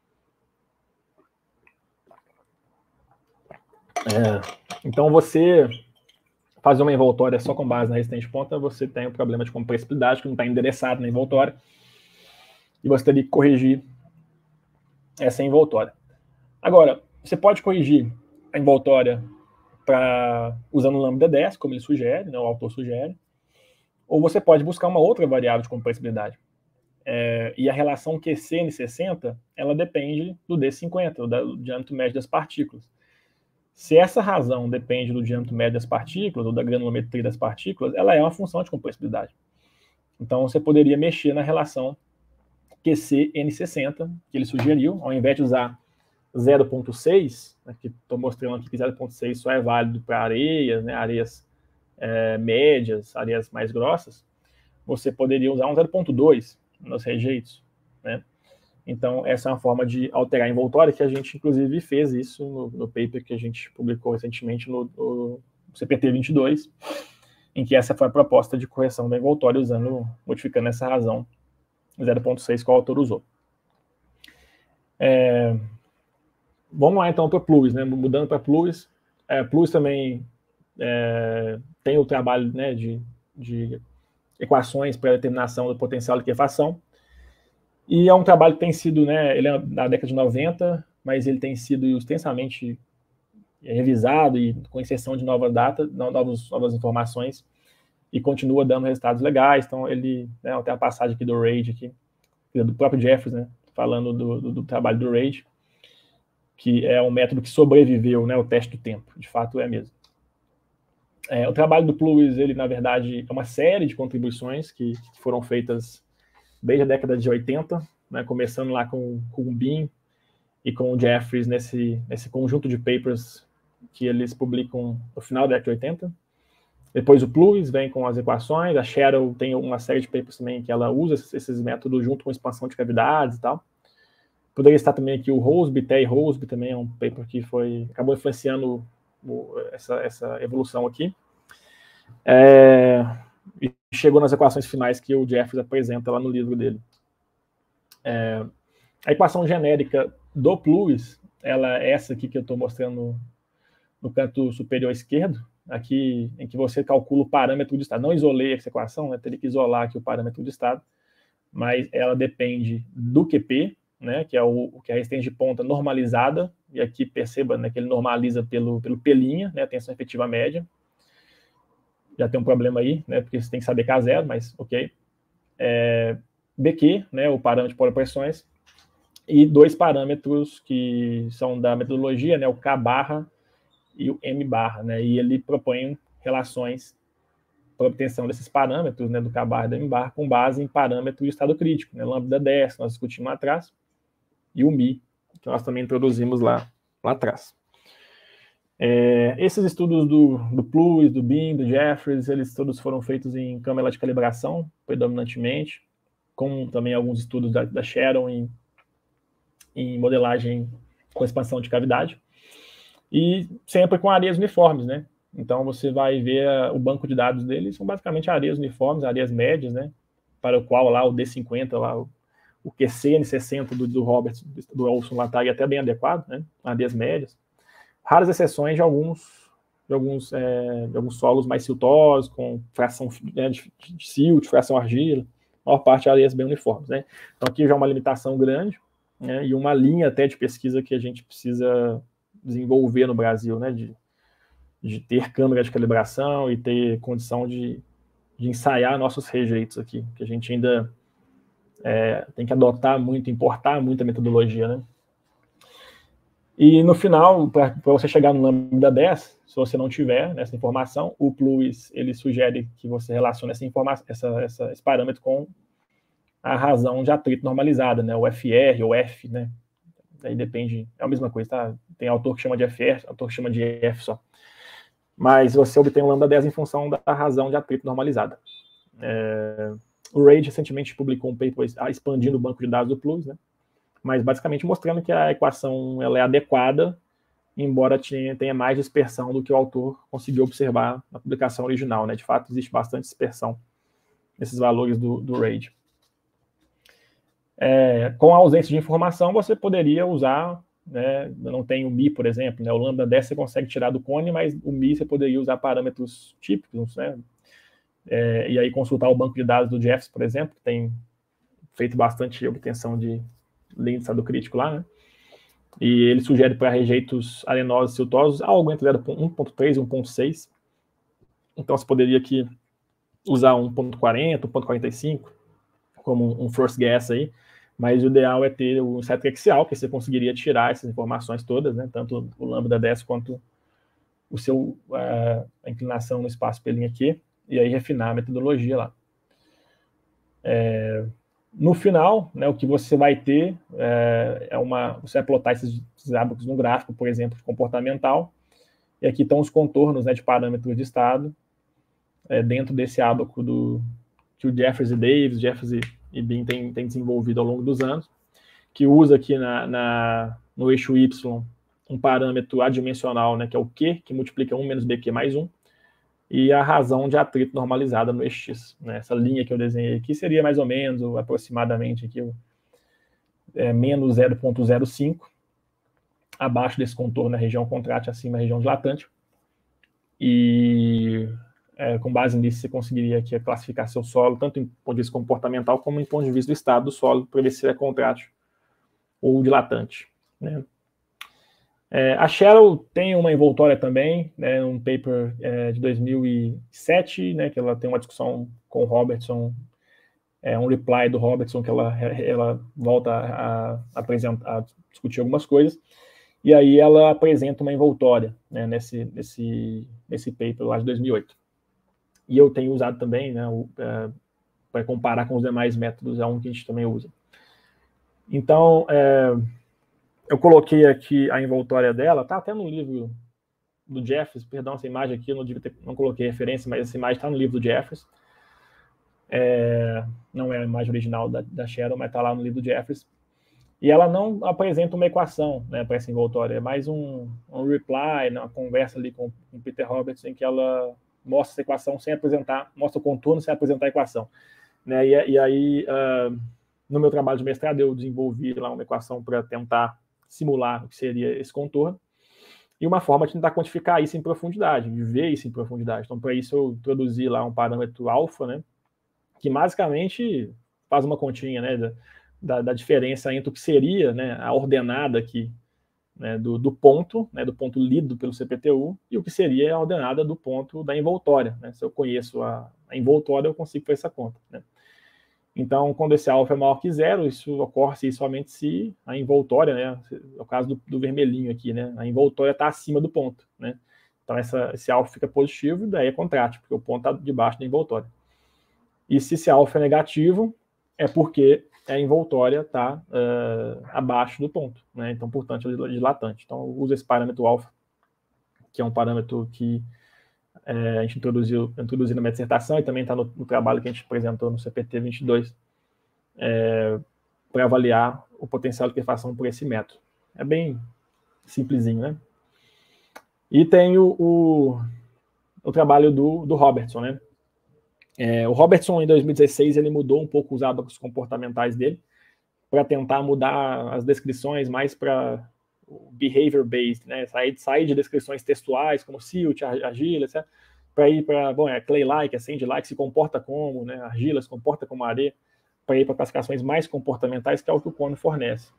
Então você fazer uma envoltória só com base na resistente ponta, você tem um problema de compressibilidade que não está endereçado na envoltória, e você teria que corrigir essa envoltória. Agora, você pode corrigir a envoltória usando o lambda 10, como ele sugere, né, o autor sugere, ou você pode buscar uma outra variável de compressibilidade. E a relação QC-N60, ela depende do D50, do diâmetro médio das partículas. Se essa razão depende do diâmetro médio das partículas, ou da granulometria das partículas, ela é uma função de compressibilidade. Então, você poderia mexer na relação QC-N60, que ele sugeriu, ao invés de usar 0,6, né, que estou mostrando aqui que 0,6 só é válido para areias, né, areias médias, areias mais grossas, você poderia usar um 0,2 nos rejeitos, né? Então, essa é uma forma de alterar a envoltória, que a gente, inclusive, fez isso no paper que a gente publicou recentemente no CPT 22, em que essa foi a proposta de correção da envoltória, modificando essa razão 0,6 que o autor usou. Vamos lá, então, para Pluis, né? Mudando para Pluis. Pluis também tem o trabalho, né, de equações para a determinação do potencial de liquefação. E é um trabalho que tem sido, né, ele é da década de 90, mas ele tem sido extensamente revisado e com inserção de novas informações, e continua dando resultados legais. Então, ele, né, tem a passagem aqui do Reid, aqui, do próprio Jeffreys, né, falando do trabalho do Reid, que é um método que sobreviveu, né, o teste do tempo, de fato é mesmo. O trabalho do Pluis, ele, na verdade, é uma série de contribuições que foram feitas desde a década de 80, né, começando lá com o Beam e com o Jeffreys nesse conjunto de papers que eles publicam no final da década de 80. Depois o Pluis vem com as equações, a Cheryl tem uma série de papers também que ela usa esses métodos junto com expansão de cavidades e tal. Poderia estar também aqui o Rosby, Tay Rosby, também é um paper que acabou influenciando essa evolução aqui. E chegou nas equações finais que o Jeffreys apresenta lá no livro dele. A equação genérica do Pluis, ela é essa aqui que eu estou mostrando no canto superior esquerdo, aqui em que você calcula o parâmetro de estado. Não isolei essa equação, né? Teria que isolar aqui o parâmetro de estado, mas ela depende do QP, né? Que é a resistência de ponta normalizada, e aqui perceba, né, que ele normaliza pelo P', né? A tensão efetiva média. Já tem um problema aí, né? Porque você tem que saber K0, mas ok. BQ, né? O parâmetro de polipressões, e dois parâmetros que são da metodologia, né? O K/ e o M/, né? E ele propõe relações para obtenção desses parâmetros, né? Do K/ e do M/, com base em parâmetro de estado crítico, né? Lambda 10, que nós discutimos lá atrás, e o Mi, que nós também introduzimos lá atrás. Esses estudos do Pluis, do Beam, do Jeffreys, eles todos foram feitos em câmara de calibração, predominantemente, com também alguns estudos da Sharon em modelagem com expansão de cavidade, e sempre com areias uniformes, né? Então você vai ver o banco de dados deles, são basicamente areias uniformes, areias médias, né? Para o qual lá o D50, lá o QC-N60 do Robert, do Olson lá está até bem adequado, né? Areias médias. Raras exceções de alguns solos mais siltosos, com fração, né, de silt, fração argila, a maior parte de areias bem uniformes, né? Então aqui já é uma limitação grande, né, e uma linha até de pesquisa que a gente precisa desenvolver no Brasil, né, de ter câmera de calibração e ter condição de ensaiar nossos rejeitos aqui, que a gente ainda tem que adotar muito, importar muita metodologia, né? E no final, para você chegar no lambda 10, se você não tiver essa informação, o PLUS ele sugere que você relacione essa informação, esse parâmetro com a razão de atrito normalizada, né? O FR ou F, né? Aí depende, é a mesma coisa, tá? Tem autor que chama de FR, autor que chama de F só. Mas você obtém um lambda 10 em função da razão de atrito normalizada. O RAID recentemente publicou um paper expandindo o banco de dados do PLUS, né? Mas basicamente mostrando que a equação ela é adequada, embora tenha mais dispersão do que o autor conseguiu observar na publicação original, né? De fato, existe bastante dispersão nesses valores do RAID. Com a ausência de informação, você poderia usar, né? Não tem o MI, por exemplo, né? O lambda 10 você consegue tirar do cone, mas o MI você poderia usar parâmetros típicos, né? E aí consultar o banco de dados do Jeffs, por exemplo, que tem feito bastante obtenção de linha de estado crítico lá, né? E ele sugere para rejeitos arenosos e siltosos algo entre 1.3 e 1.6. Então você poderia aqui usar 1.40, 1.45 como um first guess aí, mas o ideal é ter o seto axial, que você conseguiria tirar essas informações todas, né? Tanto o lambda 10 quanto a inclinação no espaço pelinha aqui, e aí refinar a metodologia lá. No final, né, o que você vai ter você vai plotar esses ábacos no gráfico, por exemplo, comportamental, e aqui estão os contornos, né, de parâmetros de estado dentro desse ábaco que o Jeffers e Davis, Jeffers e Bean tem desenvolvido ao longo dos anos, que usa aqui no eixo Y um parâmetro adimensional, né, que é o Q, que multiplica 1 menos BQ mais 1, e a razão de atrito normalizada no eixo X. Né? Essa linha que eu desenhei aqui seria mais ou menos, aproximadamente, aqui, menos 0,05, abaixo desse contorno na região contrátil, acima da região dilatante. E com base nisso, você conseguiria aqui classificar seu solo, tanto em ponto de vista comportamental, como em ponto de vista do estado do solo, para ver se ele é contrátil ou dilatante. Né? A Cheryl tem uma envoltória também, né, um paper de 2007, né, que ela tem uma discussão com o Robertson, um reply do Robertson, que ela volta a discutir algumas coisas, e aí ela apresenta uma envoltória, né, nesse paper lá de 2008. E eu tenho usado também, né, para comparar com os demais métodos, é um que a gente também usa. Então, eu coloquei aqui a envoltória dela, tá até no livro do Jeffers, perdão, essa imagem aqui, eu não coloquei referência, mas essa imagem está no livro do Jeffers. Não é a imagem original da Cheryl, mas está lá no livro do Jeffers. E ela não apresenta uma equação, né, para essa envoltória, é mais um reply, uma conversa ali com o Peter Roberts, em que ela mostra essa equação sem apresentar, mostra o contorno sem apresentar a equação. Né, e aí, no meu trabalho de mestrado, eu desenvolvi lá uma equação para tentar simular o que seria esse contorno, e uma forma de tentar quantificar isso em profundidade, de ver isso em profundidade. Então, para isso, eu introduzi lá um parâmetro alfa, né, que basicamente faz uma continha, né, da diferença entre o que seria, né, a ordenada aqui, né, do ponto lido pelo CPTU, e o que seria a ordenada do ponto da envoltória. Né? Se eu conheço a envoltória, eu consigo fazer essa conta. Né? Então, quando esse alfa é maior que zero, isso ocorre somente se a envoltória, né, é o caso do vermelhinho aqui, né, a envoltória está acima do ponto. Né? Então, esse alfa fica positivo, e daí é contrátil, porque o ponto está debaixo da envoltória. E se esse alfa é negativo, é porque a envoltória está abaixo do ponto. Né? Então, portanto, é dilatante. Então, eu uso esse parâmetro alfa, que é um parâmetro que a gente introduzi na minha dissertação e também está no trabalho que a gente apresentou no CPT 22, para avaliar o potencial de liquefação por esse método. É bem simplesinho, né? E tem o trabalho do Robertson, né? O Robertson, em 2016, ele mudou um pouco os ábacos comportamentais dele para tentar mudar as descrições mais para behavior-based, né? Sair de descrições textuais, como silt, argila, etc., para ir para, clay-like, sand-like, se comporta como, né? Argila se comporta como areia, para ir para classificações mais comportamentais, que é o que o Cone fornece.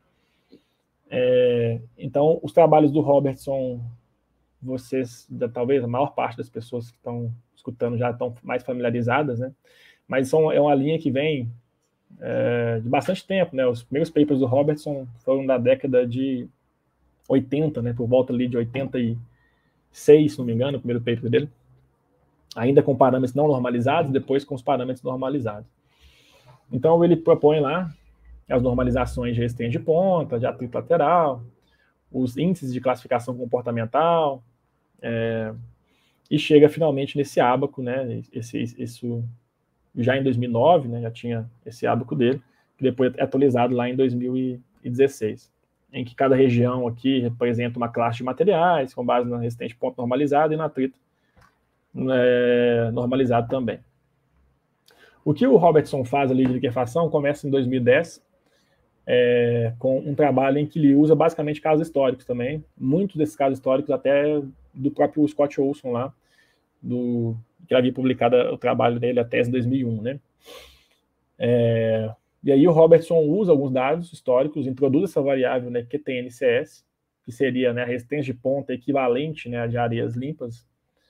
Então, os trabalhos do Robertson, talvez a maior parte das pessoas que estão escutando já estão mais familiarizadas, né? Mas é uma linha que vem de bastante tempo, né? Os primeiros papers do Robertson foram da década de 80, né, por volta ali de 86, se não me engano, o primeiro paper dele, ainda com parâmetros não normalizados, depois com os parâmetros normalizados. Então ele propõe lá as normalizações de resistência de ponta, de atrito lateral, os índices de classificação comportamental, e chega finalmente nesse ábaco, né, isso já em 2009, né, já tinha esse ábaco dele, que depois é atualizado lá em 2016, em que cada região aqui representa uma classe de materiais, com base na resistência de ponto normalizado e no atrito normalizado também. O que o Robertson faz ali de liquefação começa em 2010, com um trabalho em que ele usa basicamente casos históricos também, muitos desses casos históricos até do próprio Scott Olson lá, que havia publicado o trabalho dele, a tese em 2001, né? E aí o Robertson usa alguns dados históricos, introduz essa variável, né, QTNCS, que seria, né, a resistência de ponta equivalente, né, de areias limpas,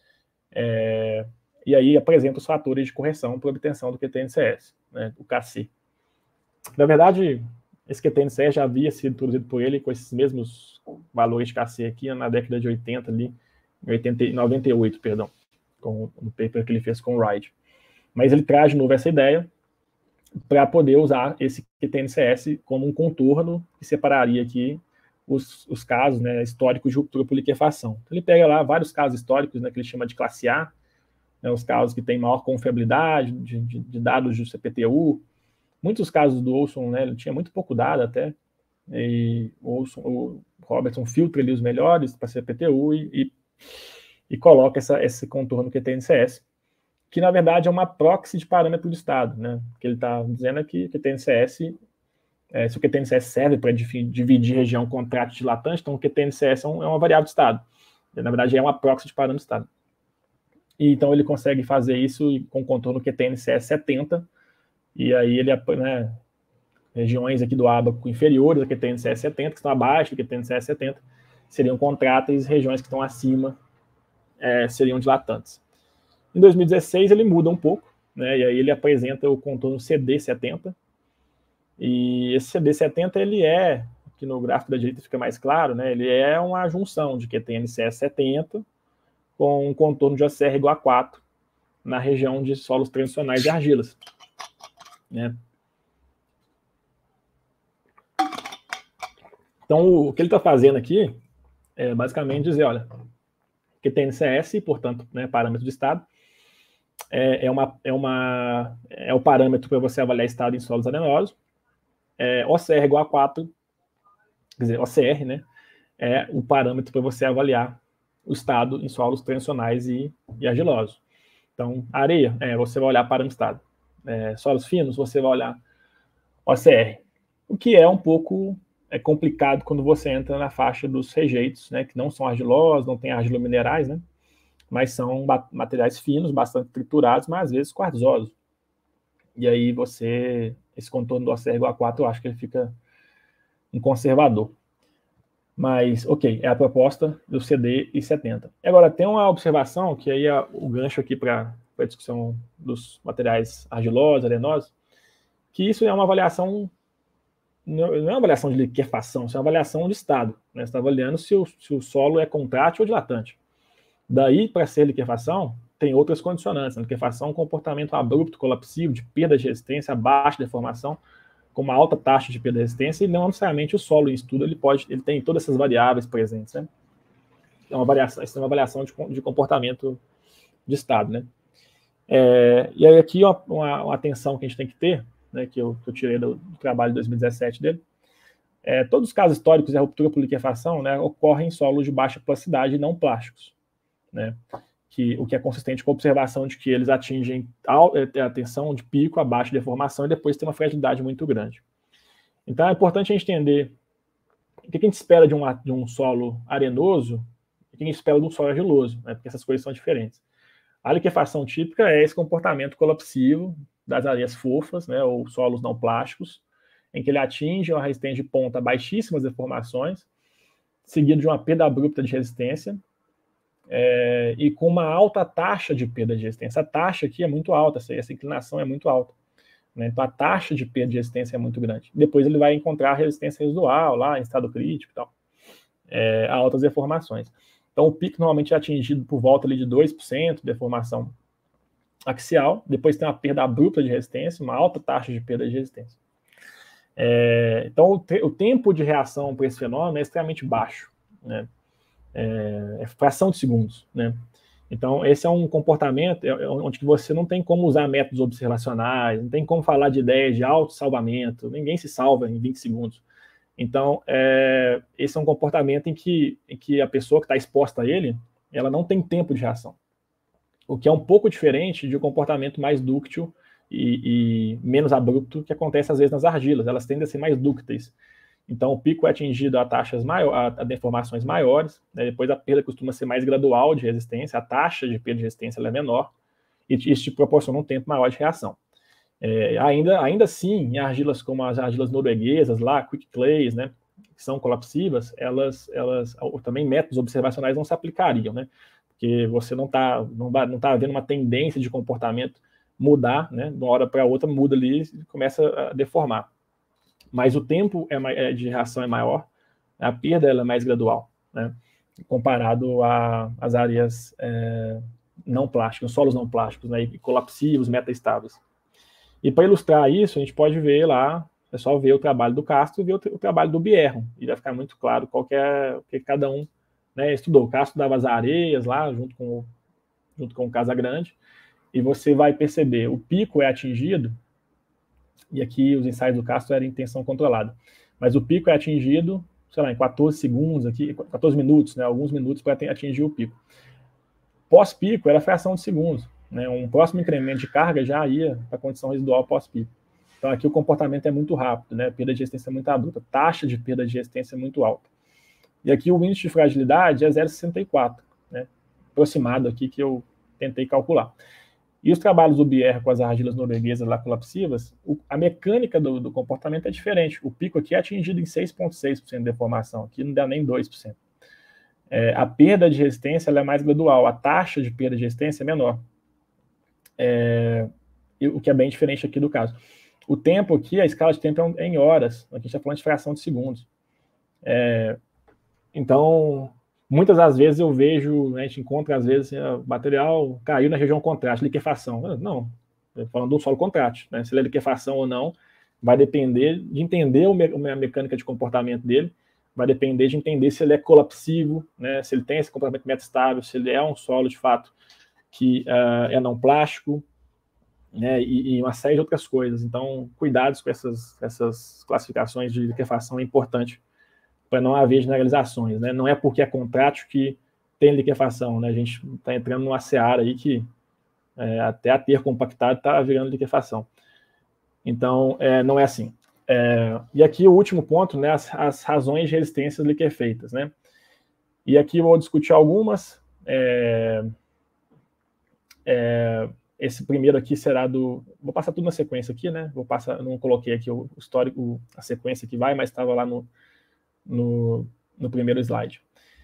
e aí apresenta os fatores de correção para obtenção do QTNCS, né, o KC. Na verdade, esse QTNCS já havia sido produzido por ele com esses mesmos valores de KC aqui na década de 80, ali, 98, perdão, com o paper que ele fez com o Wright. Mas ele traz de novo essa ideia para poder usar esse QTNCS como um contorno que separaria aqui os casos, né, históricos de ruptura por liquefação. Então, ele pega lá vários casos históricos, né, que ele chama de classe A, né, os casos que têm maior confiabilidade de dados do CPTU. Muitos casos do Olson, né, ele tinha muito pouco dado até, e o Robertson filtra ali os melhores para CPTU e coloca esse contorno QTNCS, que na verdade é uma proxy de parâmetro de estado, né? Que ele está dizendo aqui que o QTNCS, se o QTNCS serve para dividir região contrátil dilatante, então o QTNCS é uma variável de estado. Na verdade é uma proxy de parâmetro de estado. E então ele consegue fazer isso com contorno QTNCS 70, e aí ele, né, regiões aqui do ábaco inferiores a QTNCS 70, que estão abaixo do QTNCS 70, seriam contráteis, regiões que estão acima seriam dilatantes. Em 2016 ele muda um pouco, né, e aí ele apresenta o contorno CD70, e esse CD70 ele aqui no gráfico da direita fica mais claro, né, ele é uma junção de QTNCS 70 com um contorno de OCR igual a 4 na região de solos transicionais e argilas, né. Então o que ele está fazendo aqui é basicamente dizer, olha, QTNCS, portanto, né, parâmetro de estado, é o parâmetro para você avaliar estado em solos arenosos. OCR igual a 4, quer dizer, OCR, né, é o parâmetro para você avaliar o estado em solos transicionais e argilosos. Então, areia, você vai olhar parâmetro de estado. Solos finos, você vai olhar OCR. O que é um pouco complicado quando você entra na faixa dos rejeitos, né, que não são argilosos, não tem argilominerais, né, mas são materiais finos, bastante triturados, mas às vezes quartzosos. E aí esse contorno do OCR igual a 4, eu acho que ele fica um conservador. Mas, ok, é a proposta do CD e 70. Agora, tem uma observação, que aí é o gancho aqui para a discussão dos materiais argilosos, arenosos, que isso é uma avaliação, não é uma avaliação de liquefação, isso é uma avaliação de estado, né? Você está avaliando se o solo é contrátil ou dilatante. Daí, para ser liquefação, tem outras condicionantes. A liquefação é um comportamento abrupto, colapsivo, de perda de resistência, baixa deformação, com uma alta taxa de perda de resistência, e não necessariamente o solo em estudo ele tem todas essas variáveis presentes, né? Isso é uma avaliação de comportamento de estado, né? E aí aqui uma atenção que a gente tem que ter, né, que eu tirei do trabalho de 2017 dele, todos os casos históricos de ruptura por liquefação, né, ocorrem em solos de baixa plasticidade e não plásticos, né? O que é consistente com a observação de que eles atingem a tensão de pico, a baixa deformação, e depois tem uma fragilidade muito grande. Então é importante a gente entender o que a gente espera de um solo arenoso e o que a gente espera de um solo argiloso, né, porque essas coisas são diferentes. A liquefação típica é esse comportamento colapsivo das areias fofas, né, ou solos não plásticos, em que ele atinge uma resistência de ponta baixíssimas deformações, seguido de uma perda abrupta de resistência, e com uma alta taxa de perda de resistência. A taxa aqui é muito alta, essa inclinação é muito alta, né? Então a taxa de perda de resistência é muito grande. Depois ele vai encontrar resistência residual lá em estado crítico e tal. a altas deformações. Então, o pico normalmente é atingido por volta ali de 2% de deformação axial, depois tem uma perda abrupta de resistência, uma alta taxa de perda de resistência. Então, o tempo de reação para esse fenômeno é extremamente baixo, né? É fração de segundos, né? Então, esse é um comportamento onde você não tem como usar métodos observacionais, não tem como falar de ideias de auto-salvamento, ninguém se salva em 20 segundos. Então, esse é um comportamento em que a pessoa que está exposta a ele, ela não tem tempo de reação. O que é um pouco diferente de um comportamento mais dúctil e menos abrupto que acontece às vezes nas argilas. Elas tendem a ser mais dúcteis. Então, o pico é atingido a taxas maiores, a deformações maiores, né? Depois a perda costuma ser mais gradual de resistência, a taxa de perda de resistência é menor, e isso te proporciona um tempo maior de reação. Ainda assim, em argilas como as argilas norueguesas, lá, quick clays, né, que são colapsivas, elas também métodos observacionais não se aplicariam, né? Porque você não tá vendo uma tendência de comportamento mudar, né? De uma hora para outra muda ali e começa a deformar. Mas o tempo de reação é maior, a perda ela é mais gradual, né? Comparado às áreas não plásticas, solos não plásticos, né? E colapsivos, metaestáveis. E para ilustrar isso, a gente pode ver lá, é só ver o trabalho do Castro e ver o trabalho do Bierro, e vai ficar muito claro o que cada um, né, estudou. O Castro dava as areias lá, junto com o Casagrande, e você vai perceber, o pico é atingido, e aqui os ensaios do Castro eram em tensão controlada, mas o pico é atingido, sei lá, em 14 segundos, aqui, 14 minutos, né, alguns minutos para atingir o pico. Pós-pico era fração de segundos, né, um próximo incremento de carga já ia para a condição residual pós-pico. Então aqui o comportamento é muito rápido, né, perda de resistência é muito abrupta, taxa de perda de resistência é muito alta. E aqui o índice de fragilidade é 0,64, né, aproximado aqui que eu tentei calcular. E os trabalhos do Bierro com as argilas norueguesas lá colapsivas, a mecânica do comportamento é diferente. O pico aqui é atingido em 6,6% de deformação, aqui não dá nem 2%. A perda de resistência ela é mais gradual, a taxa de perda de resistência é menor. O que é bem diferente aqui do caso. O tempo aqui, a escala de tempo é em horas, aqui a gente está falando de fração de segundos. Então, muitas das vezes eu vejo, a gente encontra às vezes o material caiu na região contrátil, liquefação. Não, estou falando do solo contrátil, né? Se ele é liquefação ou não, vai depender de entender a mecânica de comportamento dele, vai depender de entender se ele é colapsivo, né? Se ele tem esse comportamento metastável, se ele é um solo de fato que é não plástico, né? E uma série de outras coisas. Então, cuidados com essas classificações de liquefação é importante para não haver generalizações, né? Não é porque é contrátil que tem liquefação, né? A gente está entrando numa seara aí que até aterro compactado está virando liquefação. Então, não é assim. E aqui o último ponto, né? As razões de resistências liquefeitas, né? E aqui eu vou discutir algumas. Esse primeiro aqui será do... Vou passar tudo na sequência aqui, né? Não coloquei aqui o histórico, a sequência que vai, mas estava lá no primeiro slide.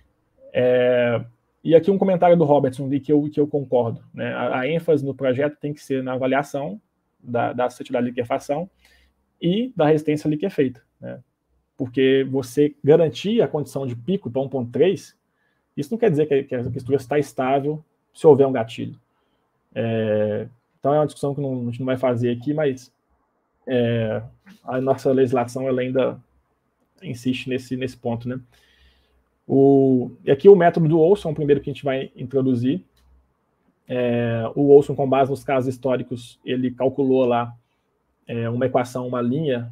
E aqui um comentário do Robertson, de que eu concordo, né? A ênfase no projeto tem que ser na avaliação da suscetibilidade de liquefação e da resistência liquefeita, né? Porque você garantir a condição de pico para 1,3, isso não quer dizer que a estrutura está estável se houver um gatilho. Então é uma discussão que a gente não vai fazer aqui, mas a nossa legislação ela ainda insiste nesse ponto, né? E aqui o método do Olson, o primeiro que a gente vai introduzir. O Olson, com base nos casos históricos, ele calculou lá uma equação, uma linha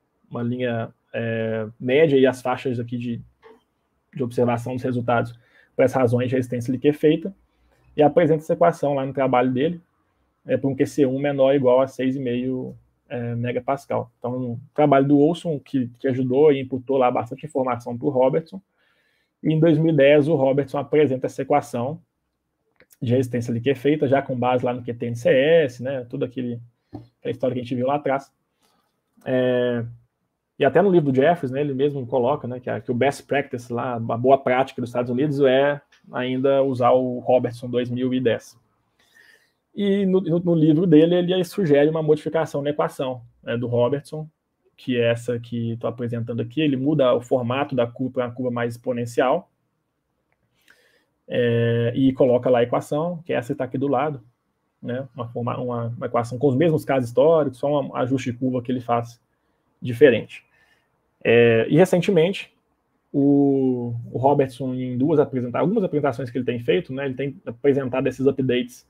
média e as faixas aqui de observação dos resultados para as razões de resistência liquefeita, e apresenta essa equação lá no trabalho dele, para um QC1 menor ou igual a 6,5 megapascal. Então, o trabalho do Olson, que ajudou e imputou lá bastante informação para o Robertson, e em 2010 o Robertson apresenta essa equação de resistência liquefeita, já com base lá no QTNCS, né, toda aquela história que a gente viu lá atrás. E até no livro do Jeffries, né, ele mesmo coloca, né, que o best practice lá, a boa prática dos Estados Unidos é ainda usar o Robertson 2010. E no livro dele, ele sugere uma modificação na equação, né, do Robertson, que é essa que estou apresentando aqui. Ele muda o formato da curva para uma curva mais exponencial. E coloca lá a equação, que é essa que está aqui do lado, né? Uma equação com os mesmos casos históricos, só um ajuste de curva que ele faz diferente. E recentemente, o Robertson, em algumas apresentações que ele tem feito, né, ele tem apresentado esses updates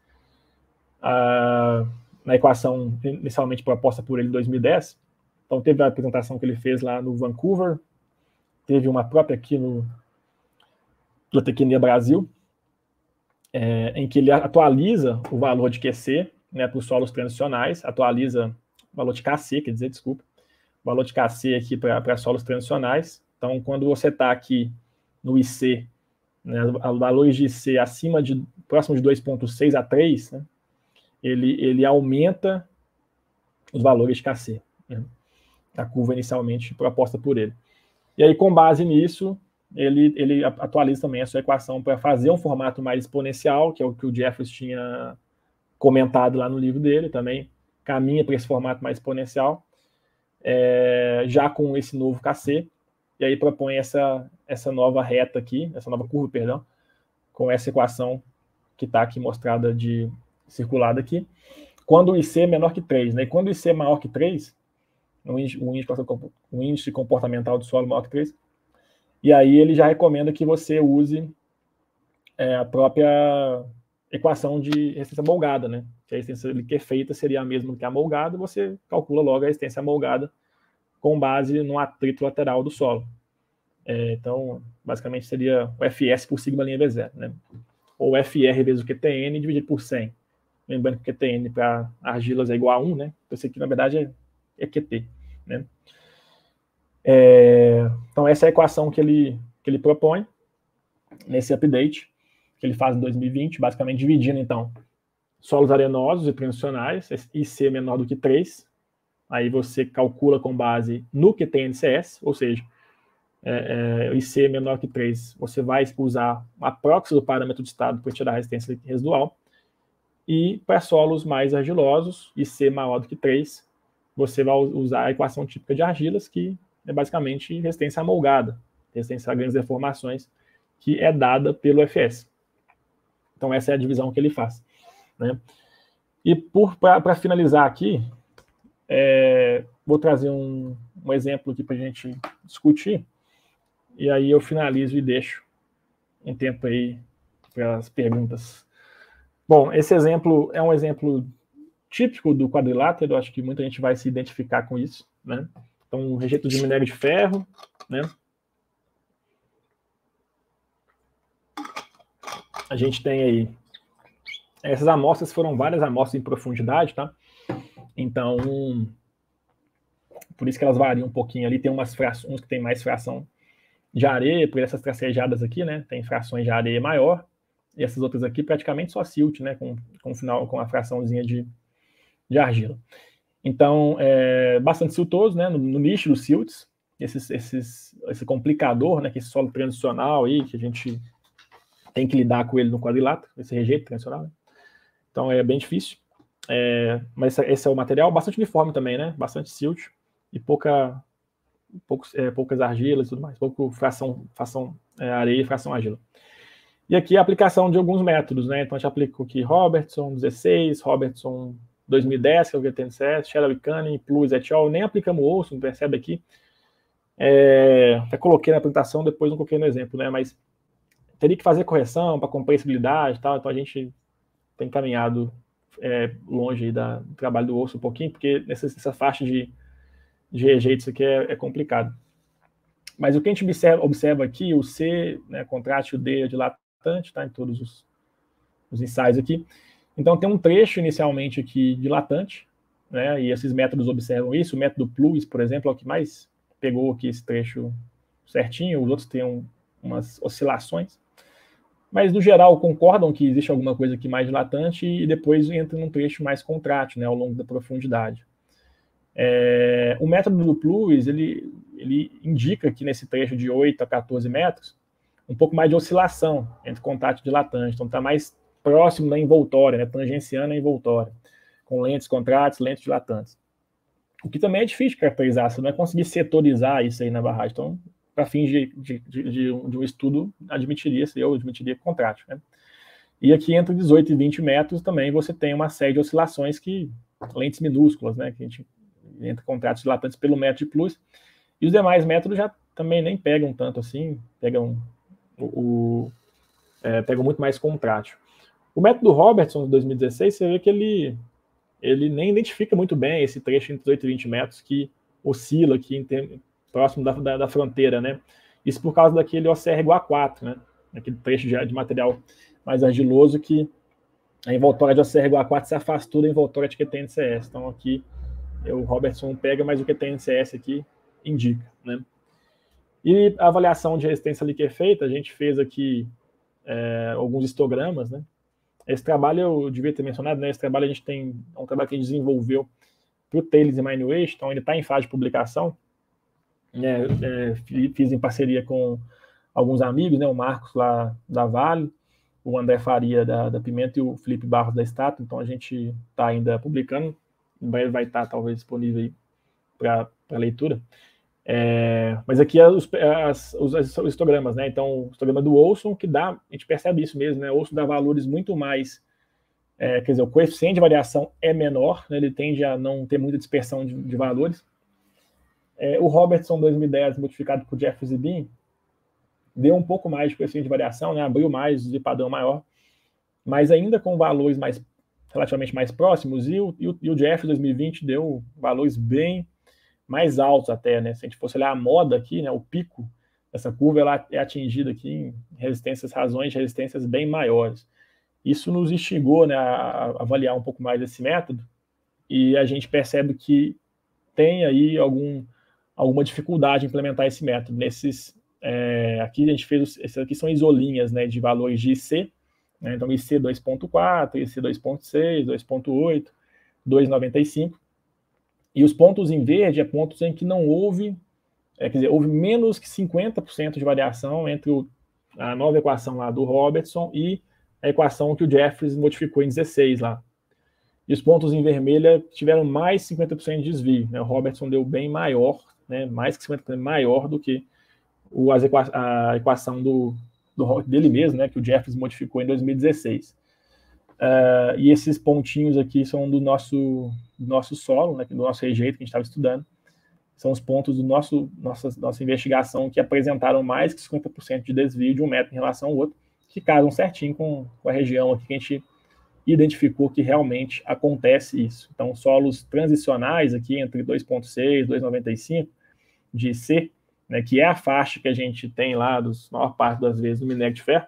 na equação inicialmente proposta por ele em 2010. Então, teve a apresentação que ele fez lá no Vancouver, teve uma própria aqui no Zootecnia Brasil, em que ele atualiza o valor de QC, né, para os solos transicionais, atualiza o valor de KC, o valor de KC aqui para solos transicionais. Então, quando você está aqui no IC, né, valores de IC próximo de 2,6 a 3, né, ele aumenta os valores de KC, né, a curva inicialmente proposta por ele. E aí, com base nisso, ele atualiza também a sua equação para fazer um formato mais exponencial, que é o que o Jeffers tinha comentado lá no livro dele, também caminha para esse formato mais exponencial, já com esse novo KC, e aí propõe essa nova reta aqui, essa nova curva, perdão, com essa equação que está aqui mostrada circulada aqui, quando o IC é menor que 3, né? E quando o IC é maior que 3, o índice comportamental do solo maior que 3, e aí ele já recomenda que você use a própria equação de resistência amolgada, né? Se a resistência liquefeita seria a mesma que a amolgada, você calcula logo a resistência amolgada com base no atrito lateral do solo. Então, basicamente seria o FS por sigma linha V0, né? Ou FR vezes o QTN dividido por 100. Lembrando que o QTN para argilas é igual a 1, né? Então, isso aqui, na verdade, é QT, né? Então, essa é a equação que ele propõe nesse update que ele faz em 2020, basicamente dividindo, então, solos arenosos e transicionais, IC menor do que 3, aí você calcula com base no QTNCS, ou seja, IC menor que 3, você vai usar a proxy do parâmetro de estado para tirar a resistência residual, e para solos mais argilosos, IC maior do que 3, você vai usar a equação típica de argilas, que é basicamente resistência amolgada, resistência a grandes deformações, que é dada pelo FS. Então, essa é a divisão que ele faz, né? E para finalizar aqui, vou trazer um exemplo aqui para a gente discutir, e aí eu finalizo e deixo um tempo aí para as perguntas. Bom, esse exemplo é um exemplo típico do quadrilátero, eu acho que muita gente vai se identificar com isso, né? Então, rejeito de minério de ferro, né? A gente tem aí, essas amostras foram várias amostras em profundidade, tá? Então, por isso que elas variam um pouquinho ali, tem uns que tem mais fração de areia, por essas tracejadas aqui, né? Tem frações de areia maior, e essas outras aqui praticamente só silt, né? Com a fraçãozinha de argila. Então, bastante siltoso, né? No nicho dos silts, esse complicador, né? Que esse solo transicional aí, que a gente tem que lidar com ele no quadrilátero, esse rejeito transicional, né? Então, é bem difícil. Mas esse é o material bastante uniforme também, né? Bastante silt e poucas argilas e tudo mais. Pouco fração areia e fração argila. E aqui a aplicação de alguns métodos, né? Então, a gente aplica aqui Robertson 16, Robertson 2010, que é o QTNCS, Scheller e Cunningham, Plus et al. Nem aplicamos o osso, não percebe aqui. Até coloquei na apresentação, depois não coloquei no exemplo, né? Mas teria que fazer correção para compreensibilidade e tal, então a gente tem caminhado longe aí do trabalho do osso um pouquinho, porque nessa faixa de rejeitos aqui é complicado. Mas o que a gente observa aqui, o C, né, contrátil, o D é dilatante, tá, em todos os ensaios aqui. Então tem um trecho inicialmente aqui dilatante, né, e esses métodos observam isso. O método Plus, por exemplo, é o que mais pegou aqui esse trecho certinho, os outros têm umas oscilações. Mas, no geral, concordam que existe alguma coisa aqui mais dilatante e depois entra num trecho mais contrátil, né, ao longo da profundidade. O método do Plus, ele indica que nesse trecho de 8 a 14 metros, um pouco mais de oscilação entre contato e dilatante. Então, está mais próximo da envoltória, né, tangenciando a envoltória, com lentes contráteis, lentes dilatantes. O que também é difícil de caracterizar, você não vai conseguir setorizar isso aí na barragem. Então, para fins de um estudo, eu admitiria contrátil, né? E aqui entre 18 e 20 metros também você tem uma série de oscilações lentes minúsculas, né? Que a gente entra contratos dilatantes pelo método de plus. E os demais métodos já também nem pegam tanto assim, pegam muito mais contrátil. O método Robertson de 2016, você vê que ele nem identifica muito bem esse trecho entre 18 e 20 metros que oscila aqui próximo da fronteira, né? Isso por causa daquele OCR igual a 4, né? Aquele trecho de material mais argiloso que a envoltória de OCR igual a 4 se afastou da envoltória de QTNCS. Então aqui o Robertson pega, mas o QTNCS aqui indica, né? E a avaliação de resistência ali que é feita, a gente fez aqui alguns histogramas, né? Esse trabalho eu devia ter mencionado, né? Esse trabalho é um trabalho que a gente desenvolveu para o Thales e Mainways, então ele está em fase de publicação. Fiz em parceria com alguns amigos, né? O Marcos lá da Vale, o André Faria da Pimenta e o Felipe Barros da Estátua. Então a gente está ainda publicando, em breve vai estar talvez disponível para leitura. Mas aqui os histogramas, né? Então o histograma do Olson, que dá, a gente percebe isso mesmo, né? O Olson dá valores muito mais, quer dizer, o coeficiente de variação é menor, né? Ele tende a não ter muita dispersão de valores. O Robertson 2010, modificado por Jeffries e Bean, deu um pouco mais de coeficiente de variação, né? Abriu mais de padrão maior, mas ainda com valores relativamente mais próximos, e o Jeffries 2020 deu valores bem mais altos até, né? Se a gente fosse olhar a moda aqui, né, o pico dessa curva ela é atingido aqui em razões de resistências bem maiores. Isso nos instigou, né, a avaliar um pouco mais esse método, e a gente percebe que tem aí alguma dificuldade em implementar esse método. Aqui a gente fez, esses aqui são isolinhas, né, de valores de IC, né? Então IC 2.4, IC 2.6, 2.8, 2.95. E os pontos em verde é pontos em que não houve, quer dizer, houve menos que 50% de variação entre a nova equação lá do Robertson e a equação que o Jeffries modificou em 16 lá. E os pontos em vermelha tiveram mais 50% de desvio, né? O Robertson deu bem maior, né? Mais que 50% maior do que a equação dele mesmo, né? Que o Jeffries modificou em 2016. E esses pontinhos aqui são do nosso solo, né, do nosso rejeito que a gente estava estudando. São os pontos da nossa investigação que apresentaram mais que 50% de desvio de um metro em relação ao outro, que casam certinho com a região aqui que a gente identificou que realmente acontece isso. Então, solos transicionais aqui entre 2.6 e 2.95 de C, né, que é a faixa que a gente tem lá, a maior parte das vezes, do minério de ferro,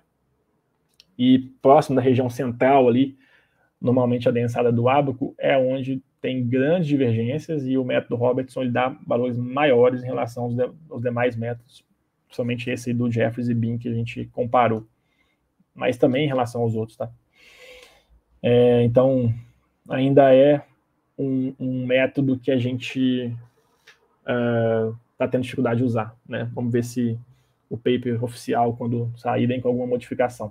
e próximo da região central ali, normalmente adensada do ábaco, é onde tem grandes divergências, e o método Robertson ele dá valores maiores em relação aos demais métodos, principalmente esse do Jeffries e Bean que a gente comparou, mas também em relação aos outros, tá? Então, ainda é um método que a gente está tendo dificuldade de usar, né? Vamos ver se o paper oficial, quando sair, vem com alguma modificação.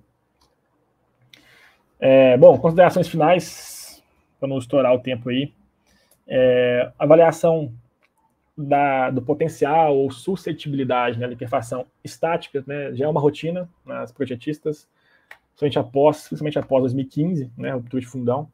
Bom, considerações finais, para não estourar o tempo aí. Avaliação do potencial ou suscetibilidade, né, da liquefação estática, né, já é uma rotina nas projetistas, principalmente após 2015, né, ruptura de fundão.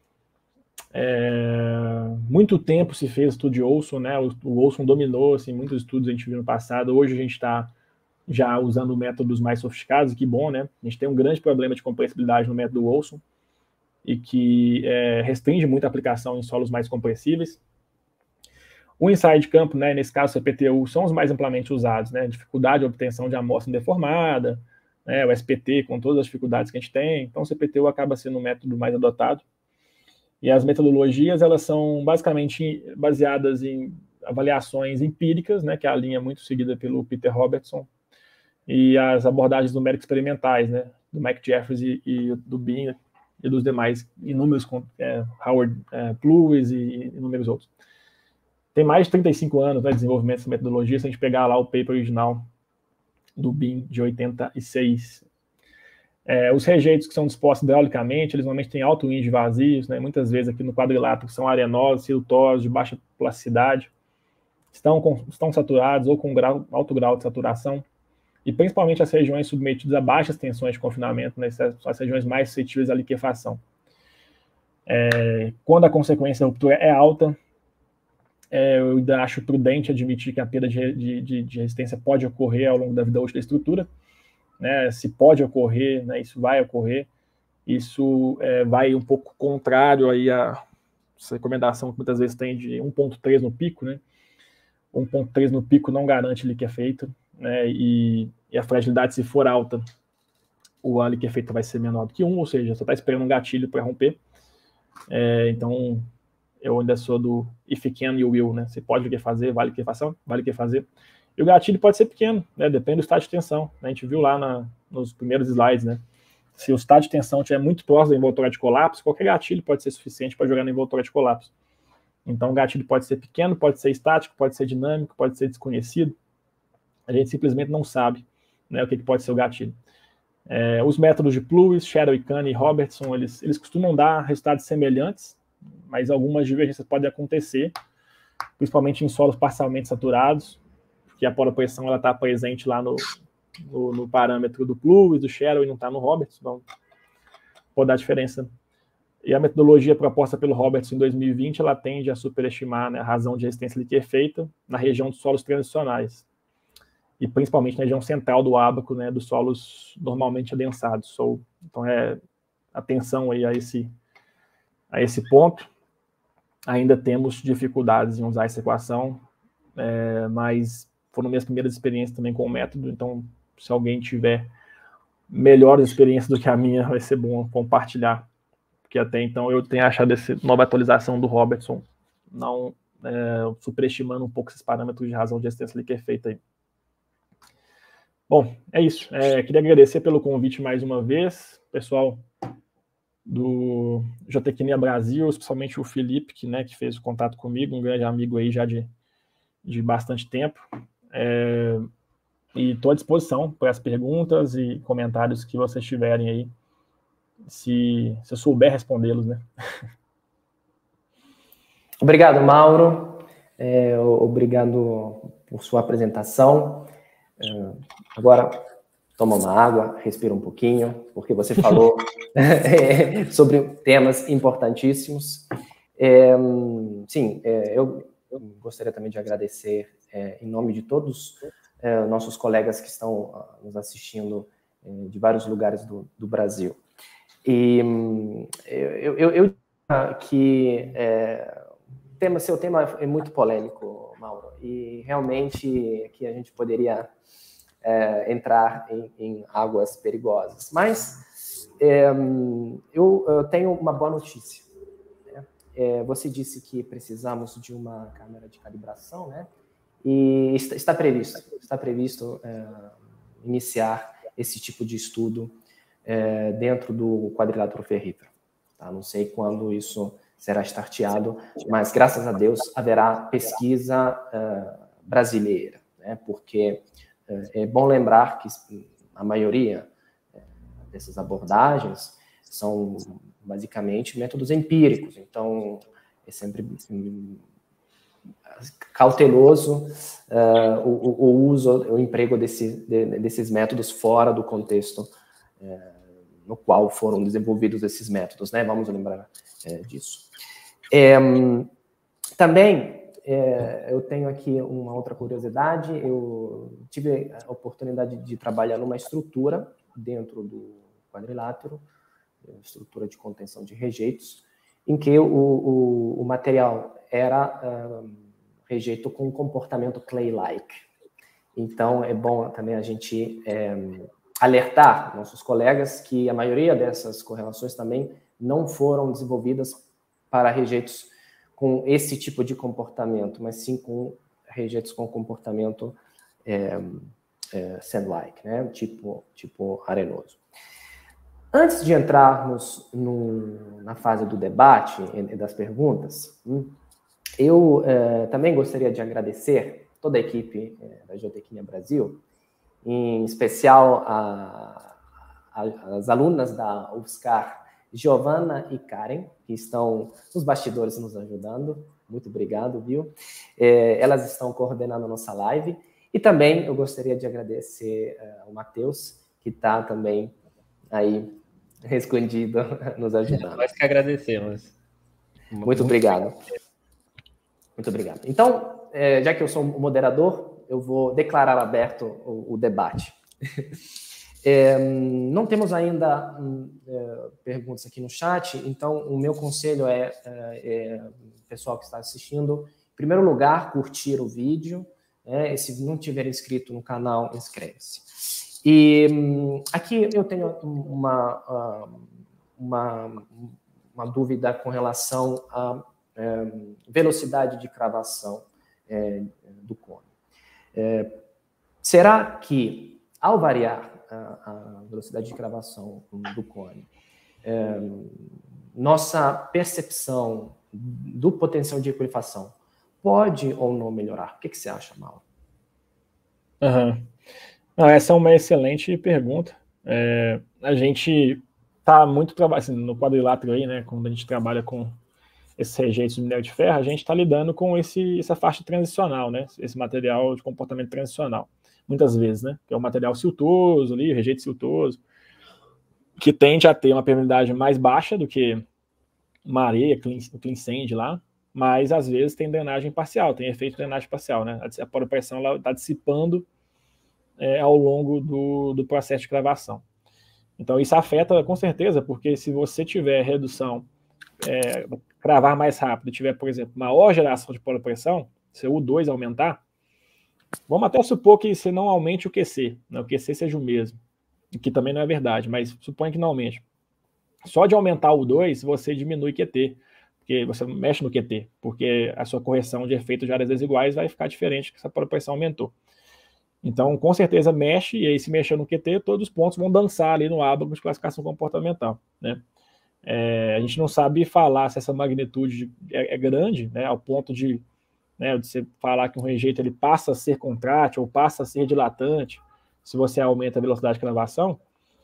Muito tempo se fez estudo de Olson, né, o Olson dominou, assim, muitos estudos a gente viu no passado. Hoje a gente está já usando métodos mais sofisticados, e que bom, né? A gente tem um grande problema de compressibilidade no método Olson, e que restringe muito a aplicação em solos mais compressíveis. O ensaio de campo, né, nesse caso o CPTU, são os mais amplamente usados, né? Dificuldade de obtenção de amostra deformada, né, o SPT com todas as dificuldades que a gente tem, então o CPTU acaba sendo o método mais adotado. E as metodologias, elas são basicamente baseadas em avaliações empíricas, né, que é a linha muito seguida pelo Peter Robertson, e as abordagens numéricas experimentais, né, do Mike Jeffries e do Bean e dos demais inúmeros, Howard Plewis e inúmeros outros. Tem mais de 35 anos, né, de desenvolvimento dessa metodologia, se a gente pegar lá o paper original do Bean de 86. Os rejeitos que são dispostos hidraulicamente, eles normalmente têm alto índice de vazios, né? Muitas vezes aqui no quadrilátero são arenosos, siltosos, de baixa plasticidade, estão saturados ou com alto grau de saturação, e principalmente as regiões submetidas a baixas tensões de confinamento, né? São as regiões mais suscetíveis à liquefação. Quando a consequência da ruptura é alta, eu ainda acho prudente admitir que a perda de resistência pode ocorrer ao longo da vida útil da estrutura, né? Se pode ocorrer, né, isso vai ocorrer, isso vai um pouco contrário aí a essa recomendação que muitas vezes tem de 1.3 no pico, né? 1.3 no pico não garante liquefeito, né? E a fragilidade, se for alta, o liquefeito vai ser menor do que 1, ou seja, você está esperando um gatilho para romper. Então, eu ainda sou do if can, you will, né? Você pode liquefazer, vai liquefação, vai liquefazer. E o gatilho pode ser pequeno, né? Depende do estado de tensão. A gente viu lá nos primeiros slides, né? Se o estado de tensão estiver muito próximo da envoltória de colapso, qualquer gatilho pode ser suficiente para jogar na envoltória de colapso. Então, o gatilho pode ser pequeno, pode ser estático, pode ser dinâmico, pode ser desconhecido. A gente simplesmente não sabe, né, o que pode ser o gatilho. Os métodos de Plewis, Sherrill, Kane e Robertson, eles costumam dar resultados semelhantes, mas algumas divergências podem acontecer, principalmente em solos parcialmente saturados, porque a poropressão está presente lá no parâmetro do Plewis, do Sherrill, e não está no Robertson, então pode dar diferença. E a metodologia proposta pelo Robertson em 2020, ela tende a superestimar, né, a razão de resistência liquefeita na região dos solos transicionais, e principalmente na região central do ábaco, né, dos solos normalmente adensados. Então, atenção aí a esse ponto. Ainda temos dificuldades em usar essa equação, mas foram minhas primeiras experiências também com o método, então, se alguém tiver melhores experiências do que a minha, vai ser bom compartilhar, porque até então eu tenho achado essa nova atualização do Robertson não superestimando um pouco esses parâmetros de razão de resistência liquefeita aí. Bom, é isso. Queria agradecer pelo convite mais uma vez, pessoal do Geotecnia Brasil, especialmente o Felipe, que fez o contato comigo, um grande amigo aí já de bastante tempo. E estou à disposição para as perguntas e comentários que vocês tiverem aí, se eu souber respondê-los, né? Obrigado, Mauro. Obrigado por sua apresentação. Agora, toma uma água, respira um pouquinho, porque você falou sobre temas importantíssimos. Eu gostaria também de agradecer, em nome de todos nossos colegas que estão nos assistindo de vários lugares do Brasil. E eu diria que seu tema é muito polêmico, Mauro, e realmente que a gente poderia entrar em águas perigosas. Mas eu tenho uma boa notícia. Né? Você disse que precisamos de uma câmera de calibração, né? E está previsto iniciar esse tipo de estudo dentro do quadrilátero ferrífero. Tá? Não sei quando isso será starteado, mas graças a Deus haverá pesquisa brasileira, né? Porque é bom lembrar que a maioria dessas abordagens são basicamente métodos empíricos, então é sempre cauteloso o emprego desses métodos fora do contexto no qual foram desenvolvidos esses métodos, né? Vamos lembrar disso. Também eu tenho aqui uma outra curiosidade. Eu tive a oportunidade de trabalhar numa estrutura dentro do quadrilátero, estrutura de contenção de rejeitos, em que o material era rejeito com comportamento clay-like. Então, é bom também a gente alertar nossos colegas que a maioria dessas correlações também não foram desenvolvidas para rejeitos com esse tipo de comportamento, mas sim com rejeitos com comportamento sand-like, né? tipo arenoso. Antes de entrarmos na fase do debate e das perguntas, eu também gostaria de agradecer toda a equipe da Geotecnia Brasil, em especial a as alunas da UFSCar, Giovana e Karen, que estão nos bastidores nos ajudando. Muito obrigado, viu? Elas estão coordenando a nossa live. E também eu gostaria de agradecer ao Matheus, que está também aí escondido nos ajudando. Nós que agradecemos. Muito obrigado. Muito obrigado. Então, já que eu sou o moderador, eu vou declarar aberto o debate. Não temos ainda perguntas aqui no chat, então o meu conselho pessoal que está assistindo, em primeiro lugar, curtir o vídeo, e se não tiver inscrito no canal, inscreve-se. E aqui eu tenho uma dúvida com relação à velocidade de cravação do cone. Será que, ao variar a velocidade de cravação do cone, nossa percepção do potencial de equilifação pode ou não melhorar? O que você acha, Mauro? Não, essa é uma excelente pergunta. A gente está muito trabalhando no quadrilátero aí, né? Quando a gente trabalha com esses rejeitos de minério de ferro, a gente está lidando com essa faixa transicional, né? Esse material de comportamento transicional, muitas vezes, né? Que é um material siltoso ali, rejeito siltoso, que tende a ter uma permeabilidade mais baixa do que uma areia, o clean sand lá, mas às vezes tem drenagem parcial, tem efeito de drenagem parcial, né? A poropressão está dissipando ao longo do processo de cravação. Então isso afeta com certeza, porque se você tiver redução, cravar mais rápido, tiver, por exemplo, maior geração de poropressão, se o U2 aumentar, vamos até supor que você não aumente o QC, né? O QC seja o mesmo, que também não é verdade, mas suponha que não aumente. Só de aumentar o U2, você diminui QT, porque você mexe no QT, porque a sua correção de efeito de áreas desiguais vai ficar diferente, porque essa poropressão aumentou. Então, com certeza mexe, e aí se mexer no QT, todos os pontos vão dançar ali no ábaco de classificação comportamental, né? A gente não sabe falar se essa magnitude é grande, né, ao ponto de você falar que um rejeito ele passa a ser contrátil ou passa a ser dilatante, se você aumenta a velocidade de cravação,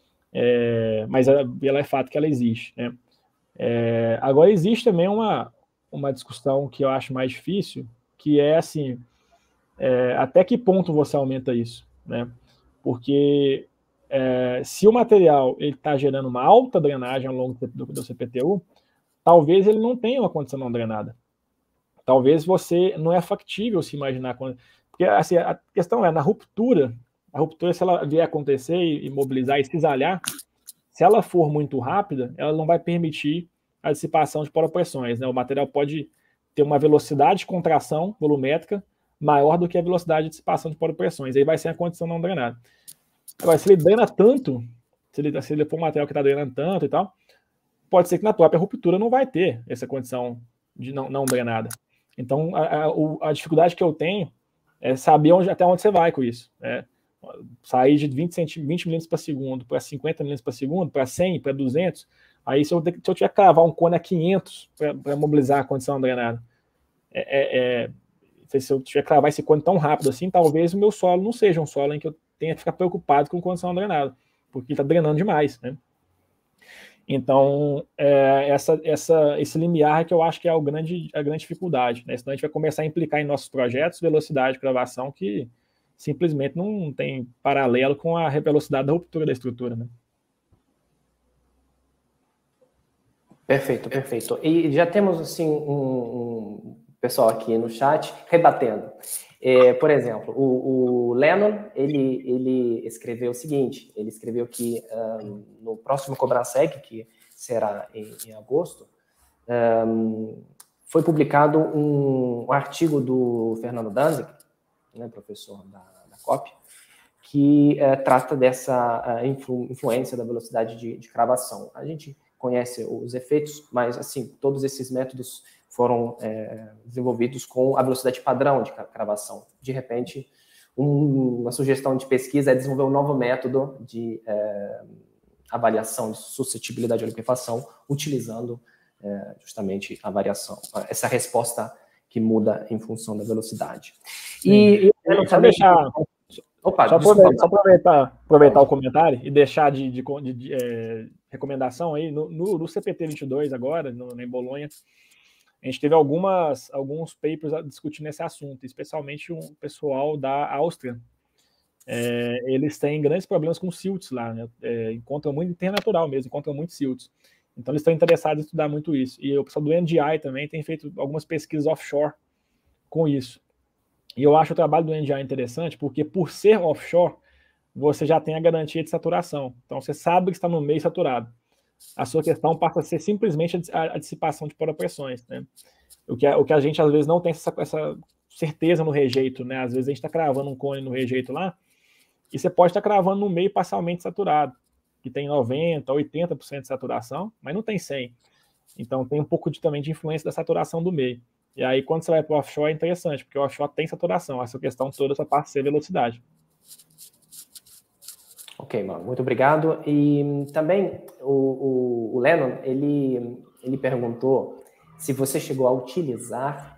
mas ela é fato que ela existe, né? Agora, existe também uma discussão que eu acho mais difícil, que é assim, até que ponto você aumenta isso, né? Porque se o material está gerando uma alta drenagem ao longo do CPTU, talvez ele não tenha uma condição não drenada. Talvez você não é factível se imaginar. Porque assim, a questão na ruptura, se ela vier acontecer e mobilizar e cisalhar, se ela for muito rápida, ela não vai permitir a dissipação de poropressões, né? O material pode ter uma velocidade de contração volumétrica maior do que a velocidade de dissipação de poropressões. Aí vai ser a condição não drenada. Agora, se ele drena tanto, se ele for um material que está drenando tanto e tal, pode ser que na própria ruptura não vai ter essa condição de não drenada. Então, a dificuldade que eu tenho é saber até onde você vai com isso. Sair de 20 milímetros por segundo para 50 milímetros por segundo, para 100, para 200, aí se eu tiver que cravar um cone a 500 para mobilizar a condição drenada, se eu tiver que cravar esse cone tão rápido assim, talvez o meu solo não seja um solo em que eu tenha que ficar preocupado com condição drenada, porque ele está drenando demais, né? Então, esse limiar é que eu acho que é a grande dificuldade, né? Senão a gente vai começar a implicar em nossos projetos velocidade de cravação que simplesmente não tem paralelo com a velocidade da ruptura da estrutura, né? Perfeito, perfeito. E já temos, assim, um pessoal aqui no chat rebatendo. Por exemplo, o Lennon, ele escreveu o seguinte, ele escreveu que no próximo Cobransec, que será em agosto, foi publicado um artigo do Fernando Danzig, né, professor da COP, que trata dessa influência da velocidade de cravação. A gente conhece os efeitos, mas, assim, todos esses métodos foram desenvolvidos com a velocidade padrão de cravação. De repente, uma sugestão de pesquisa é desenvolver um novo método de avaliação de suscetibilidade à liquefação, utilizando justamente a variação, essa resposta que muda em função da velocidade. E Opa, só aproveitar o comentário e deixar de recomendação aí, no CPT 22 agora, em Bolonha, a gente teve alguns papers discutindo esse assunto, especialmente um pessoal da Áustria. Eles têm grandes problemas com silts lá, né? Encontram muito, terra natural mesmo, encontram muitos silts. Então eles estão interessados em estudar muito isso. E o pessoal do NDI também tem feito algumas pesquisas offshore com isso. E eu acho o trabalho do NDI interessante porque, por ser offshore, você já tem a garantia de saturação. Então você sabe que está no meio saturado. A sua questão passa a ser simplesmente a dissipação de poropressões, né? O que a gente às vezes não tem essa certeza no rejeito, né? Às vezes a gente está cravando um cone no rejeito lá e você pode estar cravando no meio parcialmente saturado, que tem 90%, 80% de saturação, mas não tem 100%. Então tem um pouco também de influência da saturação do meio. E aí quando você vai para o offshore é interessante, porque o offshore tem saturação, essa questão toda só passa a ser velocidade. Ok, mano, muito obrigado. E também o Lennon, ele perguntou se você chegou a utilizar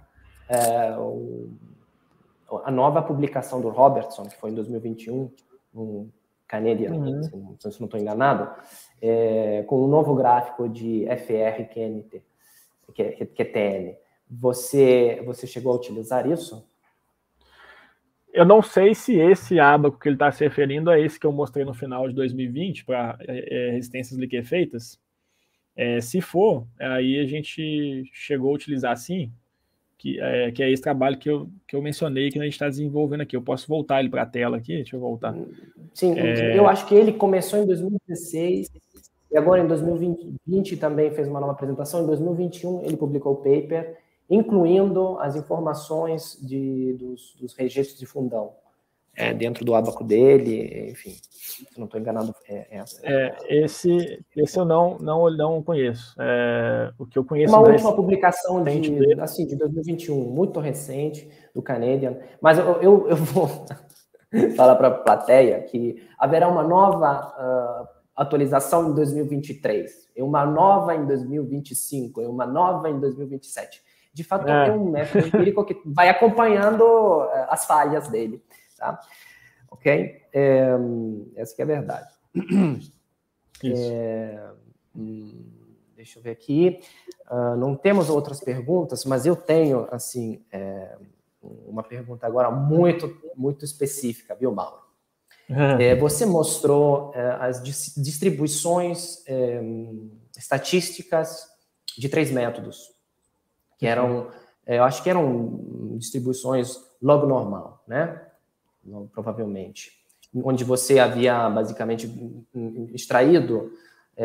a nova publicação do Robertson, que foi em 2021, um Canadian, se não estou enganado, com um novo gráfico de FR-QNT, QTN. Você chegou a utilizar isso? Eu não sei se esse ábaco que ele está se referindo é esse que eu mostrei no final de 2020 para resistências liquefeitas. Se for, aí a gente chegou a utilizar sim, que é esse trabalho que eu mencionei que a gente está desenvolvendo aqui. Eu posso voltar ele para a tela aqui? Deixa eu voltar. Sim, eu acho que ele começou em 2016 e agora em 2020 também fez uma nova apresentação. Em 2021 ele publicou o paper, incluindo as informações dos rejeitos de fundão dentro do ábaco dele, enfim, se não estou enganado. Esse eu não conheço. O que eu conheço... Uma última publicação de 2021, muito recente, do Canadian, mas eu vou falar para a plateia que haverá uma nova atualização em 2023, uma nova em 2025, uma nova em 2027. De fato, é um método empírico que vai acompanhando as falhas dele, tá? Ok? Essa que é a verdade. Deixa eu ver aqui. Não temos outras perguntas, mas eu tenho, assim, uma pergunta agora muito, muito específica, viu, Mauro? Você mostrou as distribuições estatísticas de 3 métodos, que eram, eu acho que eram distribuições log normal, né? Provavelmente. Onde você havia, basicamente, extraído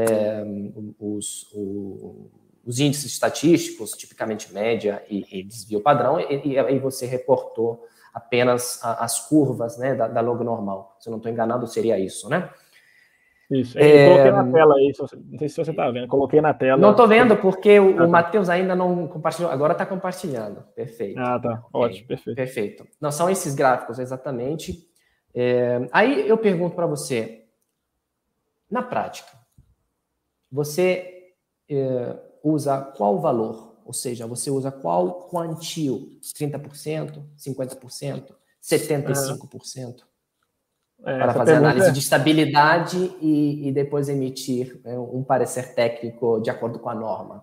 os índices estatísticos, tipicamente média e desvio padrão, e aí você reportou apenas as curvas, né, da log normal. Se eu não estou enganado, seria isso, né? Isso. Eu coloquei na tela aí, não sei se você está vendo, coloquei na tela. Não estou vendo porque o Matheus ainda não compartilhou, agora está compartilhando. Perfeito. Tá. Okay. Ótimo, perfeito. Não, são esses gráficos, exatamente. Aí eu pergunto para você, na prática, você usa qual valor? Ou seja, você usa qual quantio? 30%, 50%, 75%? Para fazer análise de estabilidade e depois emitir um parecer técnico de acordo com a norma.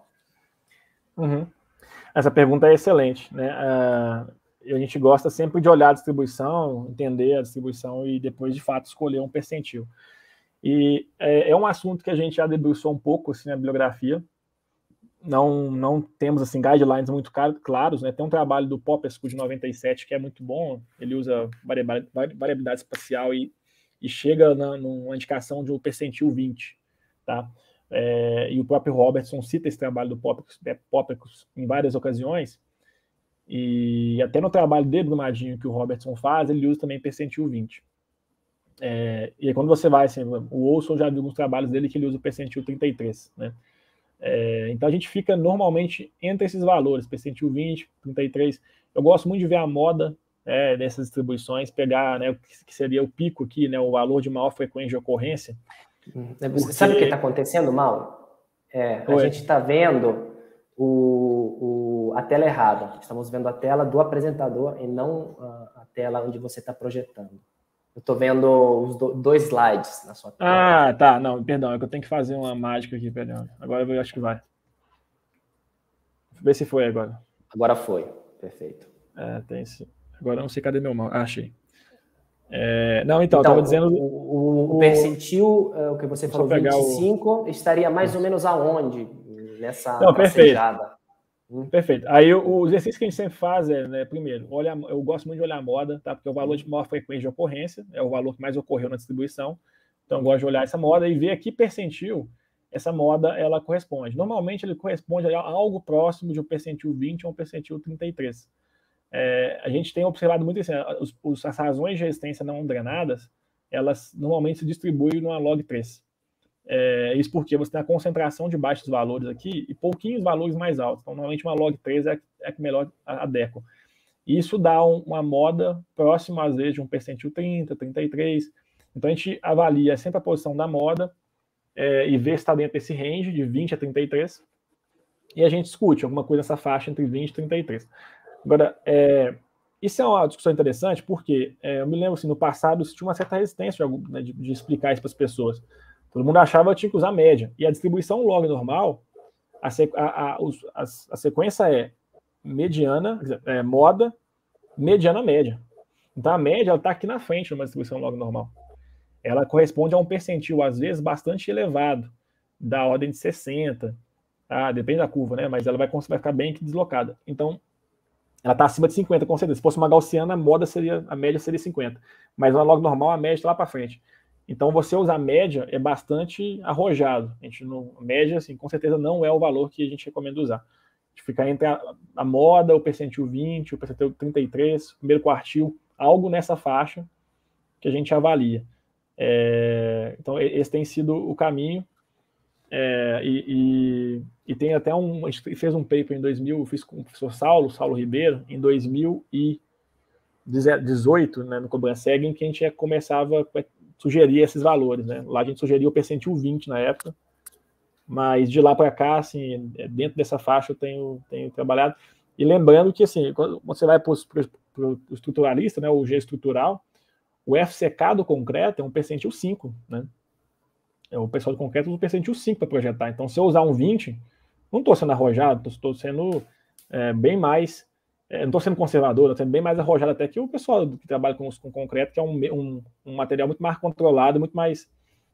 Essa pergunta é excelente, né? A gente gosta sempre de olhar a distribuição, entender a distribuição e depois, de fato, escolher um percentil. E é um assunto que a gente já debruçou um pouco assim, na bibliografia. Não temos assim, guidelines muito claros, né? Tem um trabalho do Popescu de 97 que é muito bom, ele usa variabilidade espacial e chega numa indicação de um percentil 20, tá? E o próprio Robertson cita esse trabalho do Popescu em várias ocasiões, e até no trabalho dele, do Madinho, que o Robertson faz, ele usa também percentil 20. E aí quando você vai, assim, o Olson já viu alguns trabalhos dele que ele usa o percentil 33, né? Então a gente fica normalmente entre esses valores, percentil 20, 33. Eu gosto muito de ver a moda dessas distribuições, pegar, né, o que seria o pico aqui, né, o valor de maior frequência de ocorrência. Você sabe o que está acontecendo, Mauro? A gente está vendo a tela errada. Estamos vendo a tela do apresentador e não a tela onde você está projetando. Eu estou vendo os dois slides na sua tela. Ah, tá. Não, perdão, é que eu tenho que fazer uma mágica aqui, perdão. Agora eu acho que vai. Deixa eu ver se foi agora. Agora foi, perfeito. Tem sim. Agora eu não sei cadê meu mouse. Achei. Não, então, eu estava dizendo... O percentil, o que você falou, 25, estaria mais ou menos aonde nessa tracejada? Perfeito. Aí o exercício que a gente sempre faz primeiro, eu gosto muito de olhar a moda, tá? Porque é o valor de maior frequência de ocorrência, é o valor que mais ocorreu na distribuição. Então, eu gosto de olhar essa moda e ver a que percentil essa moda ela corresponde. Normalmente, ele corresponde a algo próximo de um percentil 20 a um percentil 33. A gente tem observado muito isso. As razões de resistência não drenadas, elas normalmente se distribuem numa log 3. Isso porque você tem a concentração de baixos valores aqui e pouquinhos valores mais altos. Então, normalmente, uma log 3 é a que melhor adequa. Isso dá uma moda próxima, às vezes, de um percentil 30, 33. Então, a gente avalia sempre a posição da moda e vê se está dentro desse range de 20 a 33. E a gente discute alguma coisa nessa faixa entre 20 e 33. Agora, isso é uma discussão interessante porque eu me lembro, assim, no passado, tinha uma certa resistência de explicar isso para as pessoas. Todo mundo achava que tinha que usar média. E a distribuição log normal, a sequência é mediana, moda, mediana, média. Então, a média está aqui na frente numa distribuição log normal. Ela corresponde a um percentil, às vezes, bastante elevado, da ordem de 60. Depende da curva, né? Mas ela vai ficar bem deslocada. Então, ela está acima de 50, com certeza. Se fosse uma gaussiana, a média seria 50. Mas uma log normal, a média está lá para frente. Então, você usar média é bastante arrojado. A média, assim, com certeza, não é o valor que a gente recomenda usar. A gente ficar entre a moda, o percentil 20, o percentil 33, o primeiro quartil, algo nessa faixa que a gente avalia. Então, esse tem sido o caminho. E tem até a gente fez um paper em 2000, eu fiz com o professor Saulo Ribeiro, em 2018, né, no Cobrançeg, em que a gente começava a sugerir esses valores, né? Lá a gente sugeria o percentil 20 na época, mas de lá para cá, assim, dentro dessa faixa eu tenho trabalhado. E lembrando que, assim, quando você vai para o estruturalista, né, o G estrutural, o FCK do concreto é um percentil 5, né? O pessoal do concreto usa um percentil 5 para projetar. Então, se eu usar um 20, não estou sendo arrojado, estou sendo bem mais... não estou sendo conservador, estou sendo bem mais arrojado até que o pessoal que trabalha com concreto, que é um material muito mais controlado, muito mais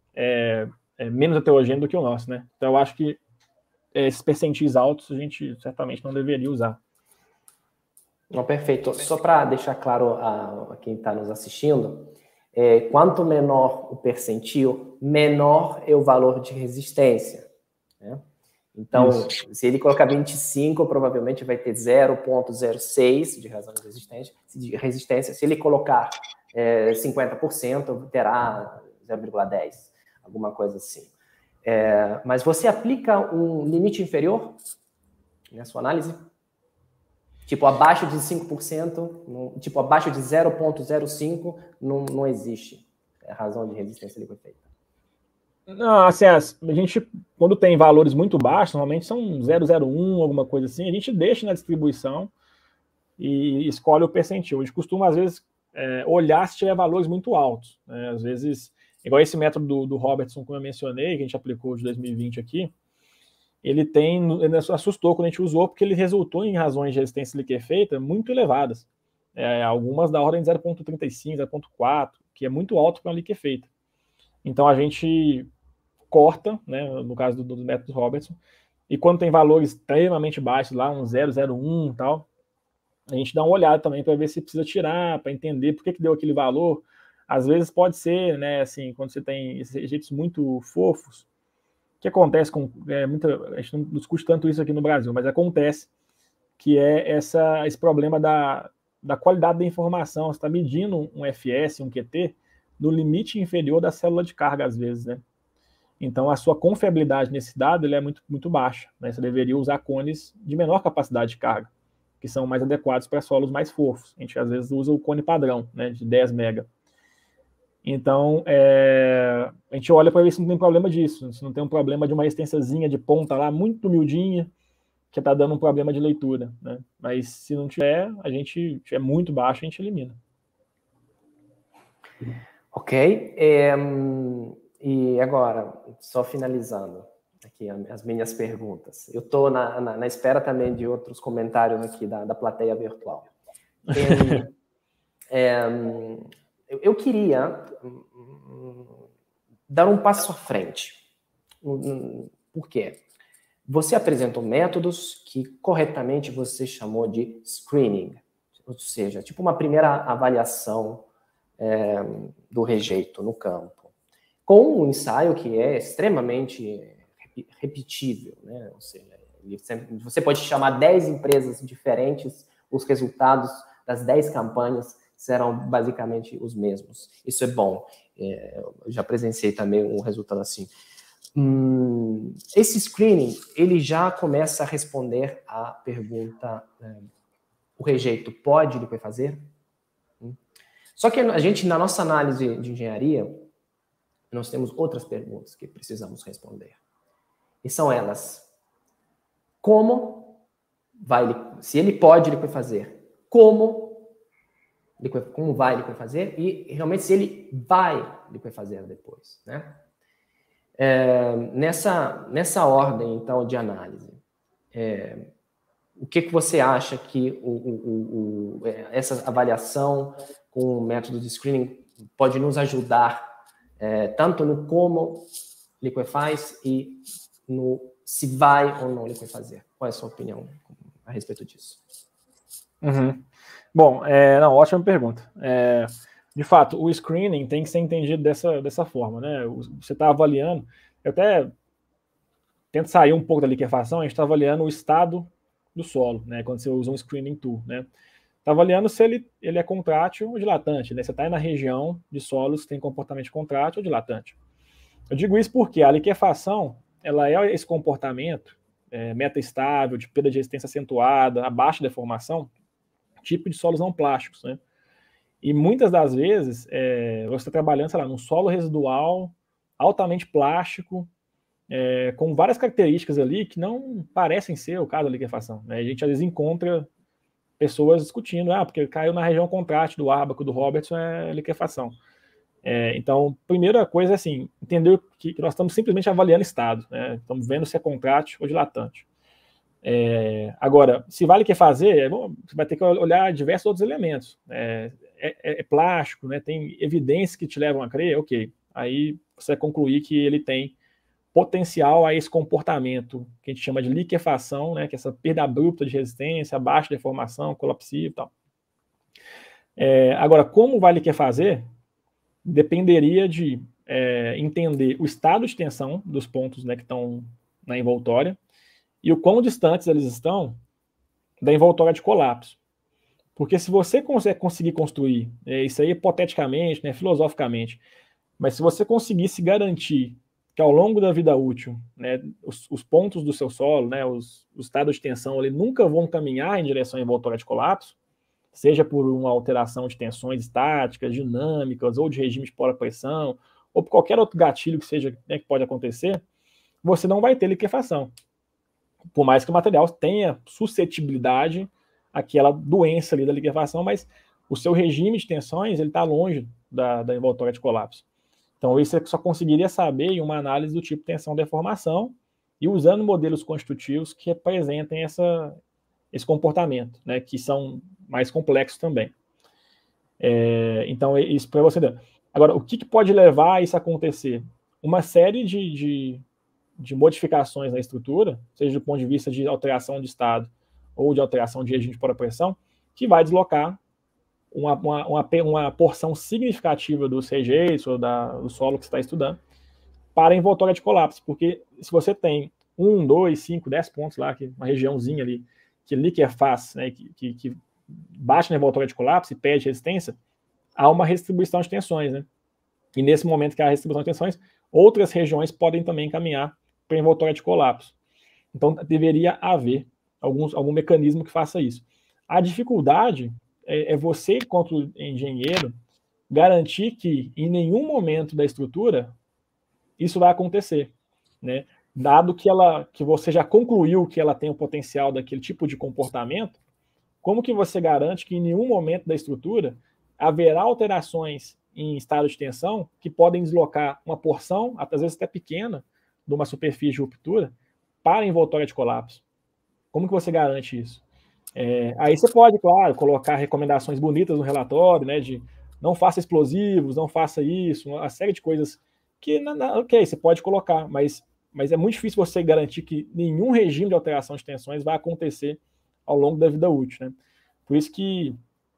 menos heterogêneo do que o nosso, né? Então, eu acho que esses percentis altos a gente certamente não deveria usar. Não, perfeito. Só para deixar claro a quem está nos assistindo, quanto menor o percentil, menor é o valor de resistência, né? Então, se ele colocar 25, provavelmente vai ter 0,06 de razão de resistência. Se ele colocar 50%, terá 0,10, alguma coisa assim. Mas você aplica um limite inferior na sua análise? Tipo, abaixo de 5%, tipo, abaixo de 0,05, não existe razão de resistência ali feita. Não, assim, a gente, quando tem valores muito baixos, normalmente são 0,01, alguma coisa assim, a gente deixa na distribuição e escolhe o percentil. A gente costuma, às vezes, olhar se tiver valores muito altos, né? Às vezes, igual esse método do Robertson, como eu mencionei, que a gente aplicou de 2020 aqui, ele assustou quando a gente usou, porque ele resultou em razões de resistência liquefeita muito elevadas. Algumas da ordem de 0,35, 0,4, que é muito alto para uma liquefeita. Então, a gente corta, né, no caso do método Robertson, e quando tem valores extremamente baixos, lá um 0,01 e tal, a gente dá uma olhada também para ver se precisa tirar, para entender por que deu aquele valor. Às vezes pode ser, né, assim, quando você tem esses rejeitos muito fofos, que acontece com a gente não discute tanto isso aqui no Brasil, mas acontece que esse problema da qualidade da informação. Você está medindo um FS, um QT, no limite inferior da célula de carga, às vezes, né? Então, a sua confiabilidade nesse dado ele é muito, muito baixa, né? Você deveria usar cones de menor capacidade de carga, que são mais adequados para solos mais fofos. A gente, às vezes, usa o cone padrão, né, de 10 mega. Então, a gente olha para ver se não tem problema disso, se não tem um problema de uma resistênciazinha de ponta lá, muito miudinha, que está dando um problema de leitura, né? Mas se não tiver, a gente tiver muito baixo, a gente elimina. Ok. E agora, só finalizando aqui as minhas perguntas. Eu estou na espera também de outros comentários aqui da plateia virtual. Eu queria dar um passo à frente. Por quê? Você apresentou métodos que corretamente você chamou de screening, ou seja, tipo uma primeira avaliação do rejeito no campo, com um ensaio que é extremamente repetível, né? Ou seja, você pode chamar 10 empresas diferentes, os resultados das 10 campanhas serão basicamente os mesmos. Isso é bom. Eu já presenciei também um resultado assim. Esse screening, ele já começa a responder à pergunta, o rejeito pode liquefazer? Só que a gente, na nossa análise de engenharia, nós temos outras perguntas que precisamos responder. E são elas: como se ele pode liquefazer, como vai liquefazer e realmente se ele vai liquefazer depois, né? Nessa ordem, então, de análise, o que você acha que essa avaliação com o método de screening pode nos ajudar tanto no como liquefaz e no se vai ou não liquefazer? Qual é a sua opinião a respeito disso? Uhum. Bom, ótima pergunta. De fato, o screening tem que ser entendido dessa forma, né? Você está avaliando, eu até tento sair um pouco da liquefação, a gente está avaliando o estado do solo, né? Quando você usa um screening tool, né? Está avaliando se ele é contrátil ou dilatante, né? Você está aí na região de solos que tem comportamento contrátil ou dilatante. Eu digo isso porque a liquefação, ela é esse comportamento metaestável, de perda de resistência acentuada, a baixa deformação, tipo de solos não plásticos, né? E muitas das vezes você está trabalhando, sei lá, num solo residual altamente plástico, com várias características ali que não parecem ser o caso da liquefação, né? A gente às vezes encontra pessoas discutindo, porque caiu na região contrátil do Arbaco, do Robertson, é liquefação. Então, primeira coisa é assim, entender que nós estamos simplesmente avaliando estado, né? Estamos vendo se é contrátil ou dilatante. Agora, se vai liquefazer, você vai ter que olhar diversos outros elementos. É plástico, né? Tem evidências que te levam a crer, ok. Aí você vai concluir que ele tem potencial a esse comportamento que a gente chama de liquefação, né? Que é essa perda abrupta de resistência, baixa deformação, colapsia e tal. Agora, como vai liquefazer, dependeria de entender o estado de tensão dos pontos, né, que estão na envoltória e o quão distantes eles estão da envoltória de colapso. Porque se você conseguir construir, isso aí hipoteticamente, né, filosoficamente, mas se você conseguisse garantir que ao longo da vida útil, né, os pontos do seu solo, né, os estados de tensão, ali, nunca vão caminhar em direção à envoltória de colapso, seja por uma alteração de tensões estáticas, dinâmicas, ou de regime de pora-pressão, ou por qualquer outro gatilho que seja, né, que pode acontecer, você não vai ter liquefação. Por mais que o material tenha suscetibilidade àquela doença ali da liquefação, mas o seu regime de tensões está longe da envoltória de colapso. Então, isso você só conseguiria saber em uma análise do tipo tensão-deformação e usando modelos constitutivos que representem esse comportamento, né, que são mais complexos também. Então, isso para você ver. Agora, o que pode levar a isso a acontecer? Uma série de modificações na estrutura, seja do ponto de vista de alteração de estado ou de alteração de regime de pora-pressão, que vai deslocar uma porção significativa dos rejeitos ou do solo que você está estudando para a envoltória de colapso, porque se você tem 1, 2, 5, 10 pontos lá, uma regiãozinha ali, que liquefaz, né, que baixa na envoltória de colapso e perde resistência, há uma redistribuição de tensões, né? E nesse momento que há a redistribuição de tensões, outras regiões podem também caminhar para a envoltória de colapso. Então, deveria haver algum mecanismo que faça isso. A dificuldade é você, enquanto engenheiro, garantir que em nenhum momento da estrutura isso vai acontecer, né? Dado que você já concluiu que ela tem o potencial daquele tipo de comportamento, como que você garante que em nenhum momento da estrutura haverá alterações em estado de tensão que podem deslocar uma porção, às vezes até pequena, de uma superfície de ruptura para a envoltória de colapso. Como que você garante isso? Aí você pode, claro, colocar recomendações bonitas no relatório, né, de não faça explosivos, não faça isso, uma série de coisas que, ok, você pode colocar, mas é muito difícil você garantir que nenhum regime de alteração de tensões vai acontecer ao longo da vida útil, né? Por isso que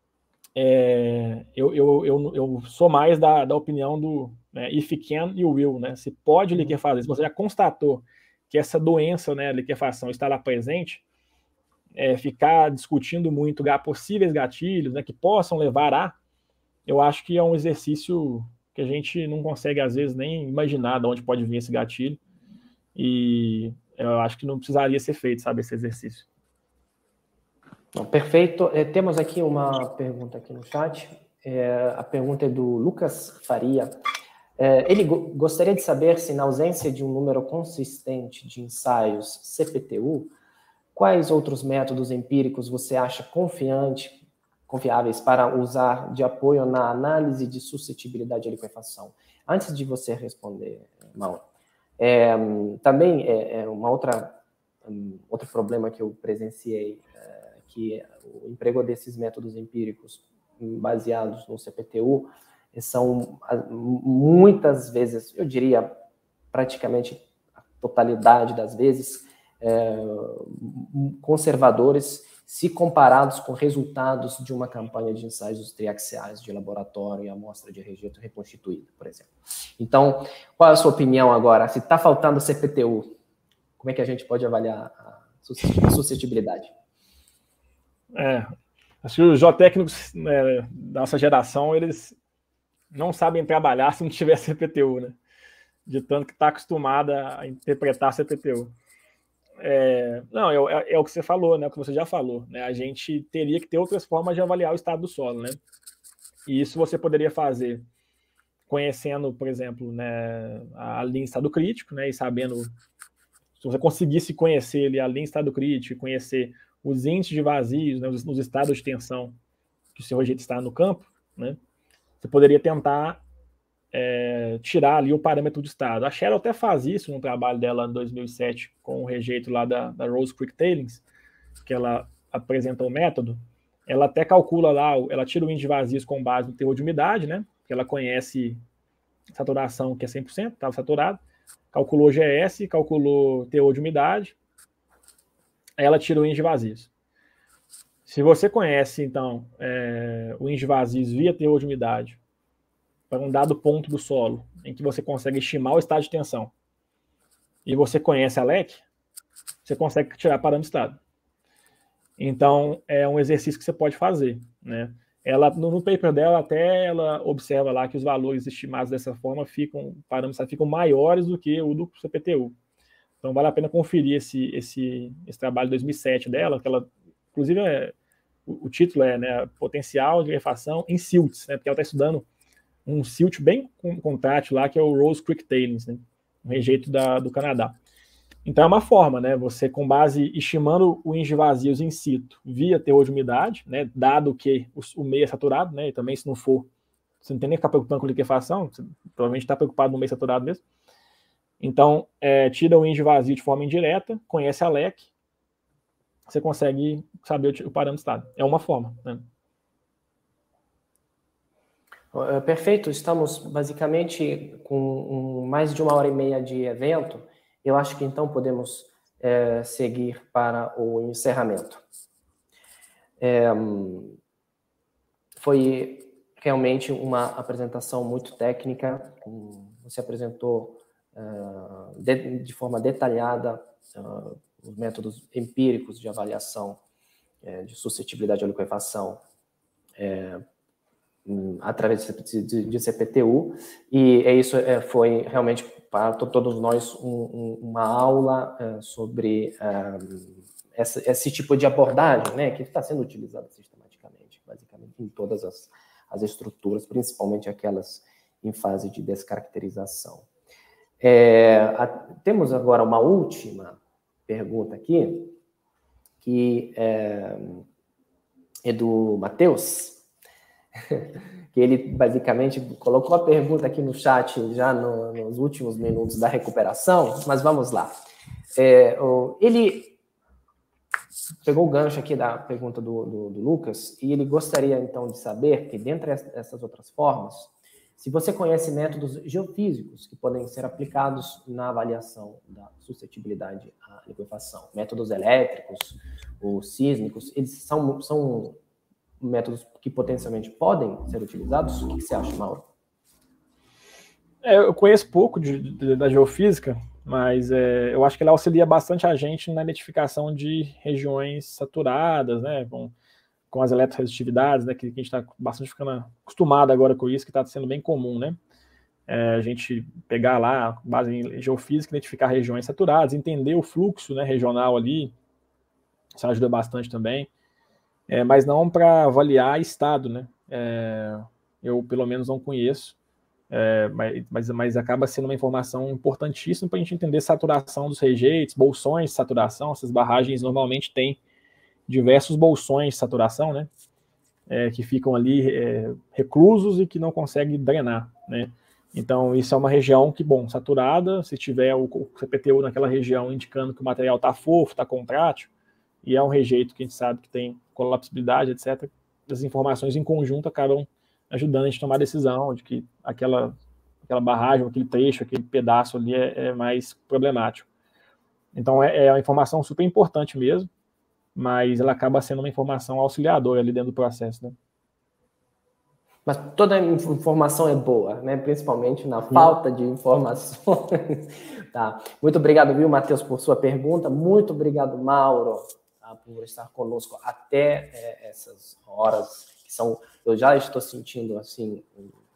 eu sou mais da opinião do if can, you will, né? Se pode liquefazer, se você já constatou que essa doença, né, liquefação, está lá presente, ficar discutindo muito possíveis gatilhos, né, que possam levar eu acho que é um exercício que a gente não consegue, às vezes, nem imaginar de onde pode vir esse gatilho, e eu acho que não precisaria ser feito, sabe, esse exercício. Perfeito. Temos aqui uma pergunta aqui no chat. A pergunta é do Lucas Faria. Ele gostaria de saber se, na ausência de um número consistente de ensaios CPTU, quais outros métodos empíricos você acha confiáveis para usar de apoio na análise de suscetibilidade à liquefação? Antes de você responder, Mauro, também outro problema que eu presenciei, que o emprego desses métodos empíricos baseados no CPTU são muitas vezes, eu diria praticamente a totalidade das vezes, conservadores se comparados com resultados de uma campanha de ensaios triaxiais de laboratório e amostra de rejeito reconstituída, por exemplo. Então, qual é a sua opinião agora? Se está faltando CPTU, como é que a gente pode avaliar a suscetibilidade? Acho que os geotécnicos da nossa geração, eles não sabem trabalhar se não tiver CPTU, né? De tanto que está acostumada a interpretar CPTU. Não, é o que você falou, né? O que você já falou, né? A gente teria que ter outras formas de avaliar o estado do solo, né? E isso você poderia fazer conhecendo, por exemplo, né, a linha em estado crítico, né? E sabendo, se você conseguisse conhecer ali a linha em estado crítico, conhecer os índices de vazios, né, nos estados de tensão que o seu rejeito está no campo, né? Você poderia tentar tirar ali o parâmetro de estado. A Cheryl até faz isso no trabalho dela em 2007 com o rejeito lá da Rose Creek Tailings, que ela apresenta o método. Ela até calcula lá, ela tira o índice de vazios com base no teor de umidade, né? Porque ela conhece saturação que é 100%, estava saturado. Calculou GS, calculou teor de umidade. Aí ela tira o índice de vazios. Se você conhece, então, o índice de vazios via teor de umidade para um dado ponto do solo, em que você consegue estimar o estado de tensão, e você conhece a LEC, você consegue tirar parâmetro de estado. Então, é um exercício que você pode fazer, né? Ela, no paper dela, até ela observa lá que os valores estimados dessa forma parâmetros ficam maiores do que o do CPTU. Então, vale a pena conferir esse trabalho de 2007 dela, que ela, inclusive, o título né, Potencial de liquefação em silts, né? Porque ela está estudando um silt bem contrátil lá, que é o Rose Creek Tailings, né? Um rejeito do Canadá. Então é uma forma, né? Você, com base, estimando o índice de vazios in situ via teor de umidade, né? Dado que o meio é saturado, né? E também, se não for, você não tem nem que ficar preocupado com liquefação, você provavelmente está preocupado no meio saturado mesmo. Então, tira o índice de vazio de forma indireta, conhece a LEC, você consegue saber o parâmetro de estado. É uma forma, né? Perfeito, estamos basicamente com mais de 1h30 de evento. Eu acho que então podemos seguir para o encerramento. Foi realmente uma apresentação muito técnica. Você apresentou de forma detalhada os métodos empíricos de avaliação de suscetibilidade à liquefação através de CPTU, e isso foi realmente para todos nós uma aula sobre esse tipo de abordagem, né, que está sendo utilizada sistematicamente, basicamente em todas as estruturas, principalmente aquelas em fase de descaracterização. Temos agora uma última pergunta aqui, que é do Matheus. que ele basicamente colocou a pergunta aqui no chat já nos últimos minutos da recuperação, mas vamos lá. Ele pegou o gancho aqui da pergunta do Lucas, e ele gostaria, então, de saber que, dentre essas outras formas, se você conhece métodos geofísicos que podem ser aplicados na avaliação da suscetibilidade à liquefação. Métodos elétricos ou sísmicos, eles são métodos que potencialmente podem ser utilizados? O que você acha, Mauro? Eu conheço pouco da geofísica, mas eu acho que ela auxilia bastante a gente na identificação de regiões saturadas, né, com as eletroresistitividades, né, que a gente está bastante ficando acostumado agora com isso, que está sendo bem comum, né, a gente pegar lá, com base em geofísica, identificar regiões saturadas, entender o fluxo, né, regional ali, isso ajuda bastante também, mas não para avaliar estado, né, eu pelo menos não conheço, mas acaba sendo uma informação importantíssima para a gente entender saturação dos rejeitos, bolsões de saturação. Essas barragens normalmente têm diversos bolsões de saturação, né, que ficam ali reclusos e que não conseguem drenar, né. Então, isso é uma região que, bom, saturada, se tiver o CPTU naquela região indicando que o material está fofo, está contrátil, e é um rejeito que a gente sabe que tem colapsibilidade, etc., as informações em conjunto acabam ajudando a gente a tomar a decisão de que aquela barragem, aquele trecho, aquele pedaço ali é mais problemático. Então, é uma informação super importante mesmo, mas ela acaba sendo uma informação auxiliadora ali dentro do processo, né? Mas toda informação é boa, né? Principalmente na falta de informações. Tá. Muito obrigado, viu, Matheus, por sua pergunta. Muito obrigado, Mauro, por estar conosco até essas horas que são. Eu já estou sentindo assim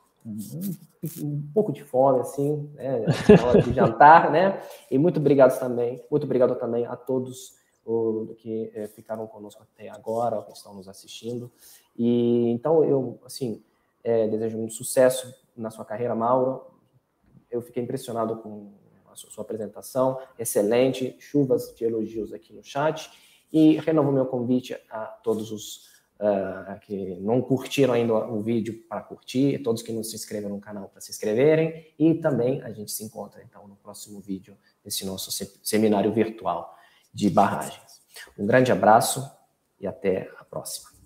um pouco de fome, assim, né? Na hora de jantar, né? E muito obrigado também a todos que ficaram conosco até agora, que estão nos assistindo. E então eu assim desejo muito sucesso na sua carreira, Mauro. Eu fiquei impressionado com a sua apresentação, excelente, chuvas de elogios aqui no chat, e renovo meu convite a todos os que não curtiram ainda o vídeo para curtir, todos que não se inscreveram no canal para se inscreverem, e também a gente se encontra então no próximo vídeo desse nosso seminário virtual de barragens. Um grande abraço e até a próxima.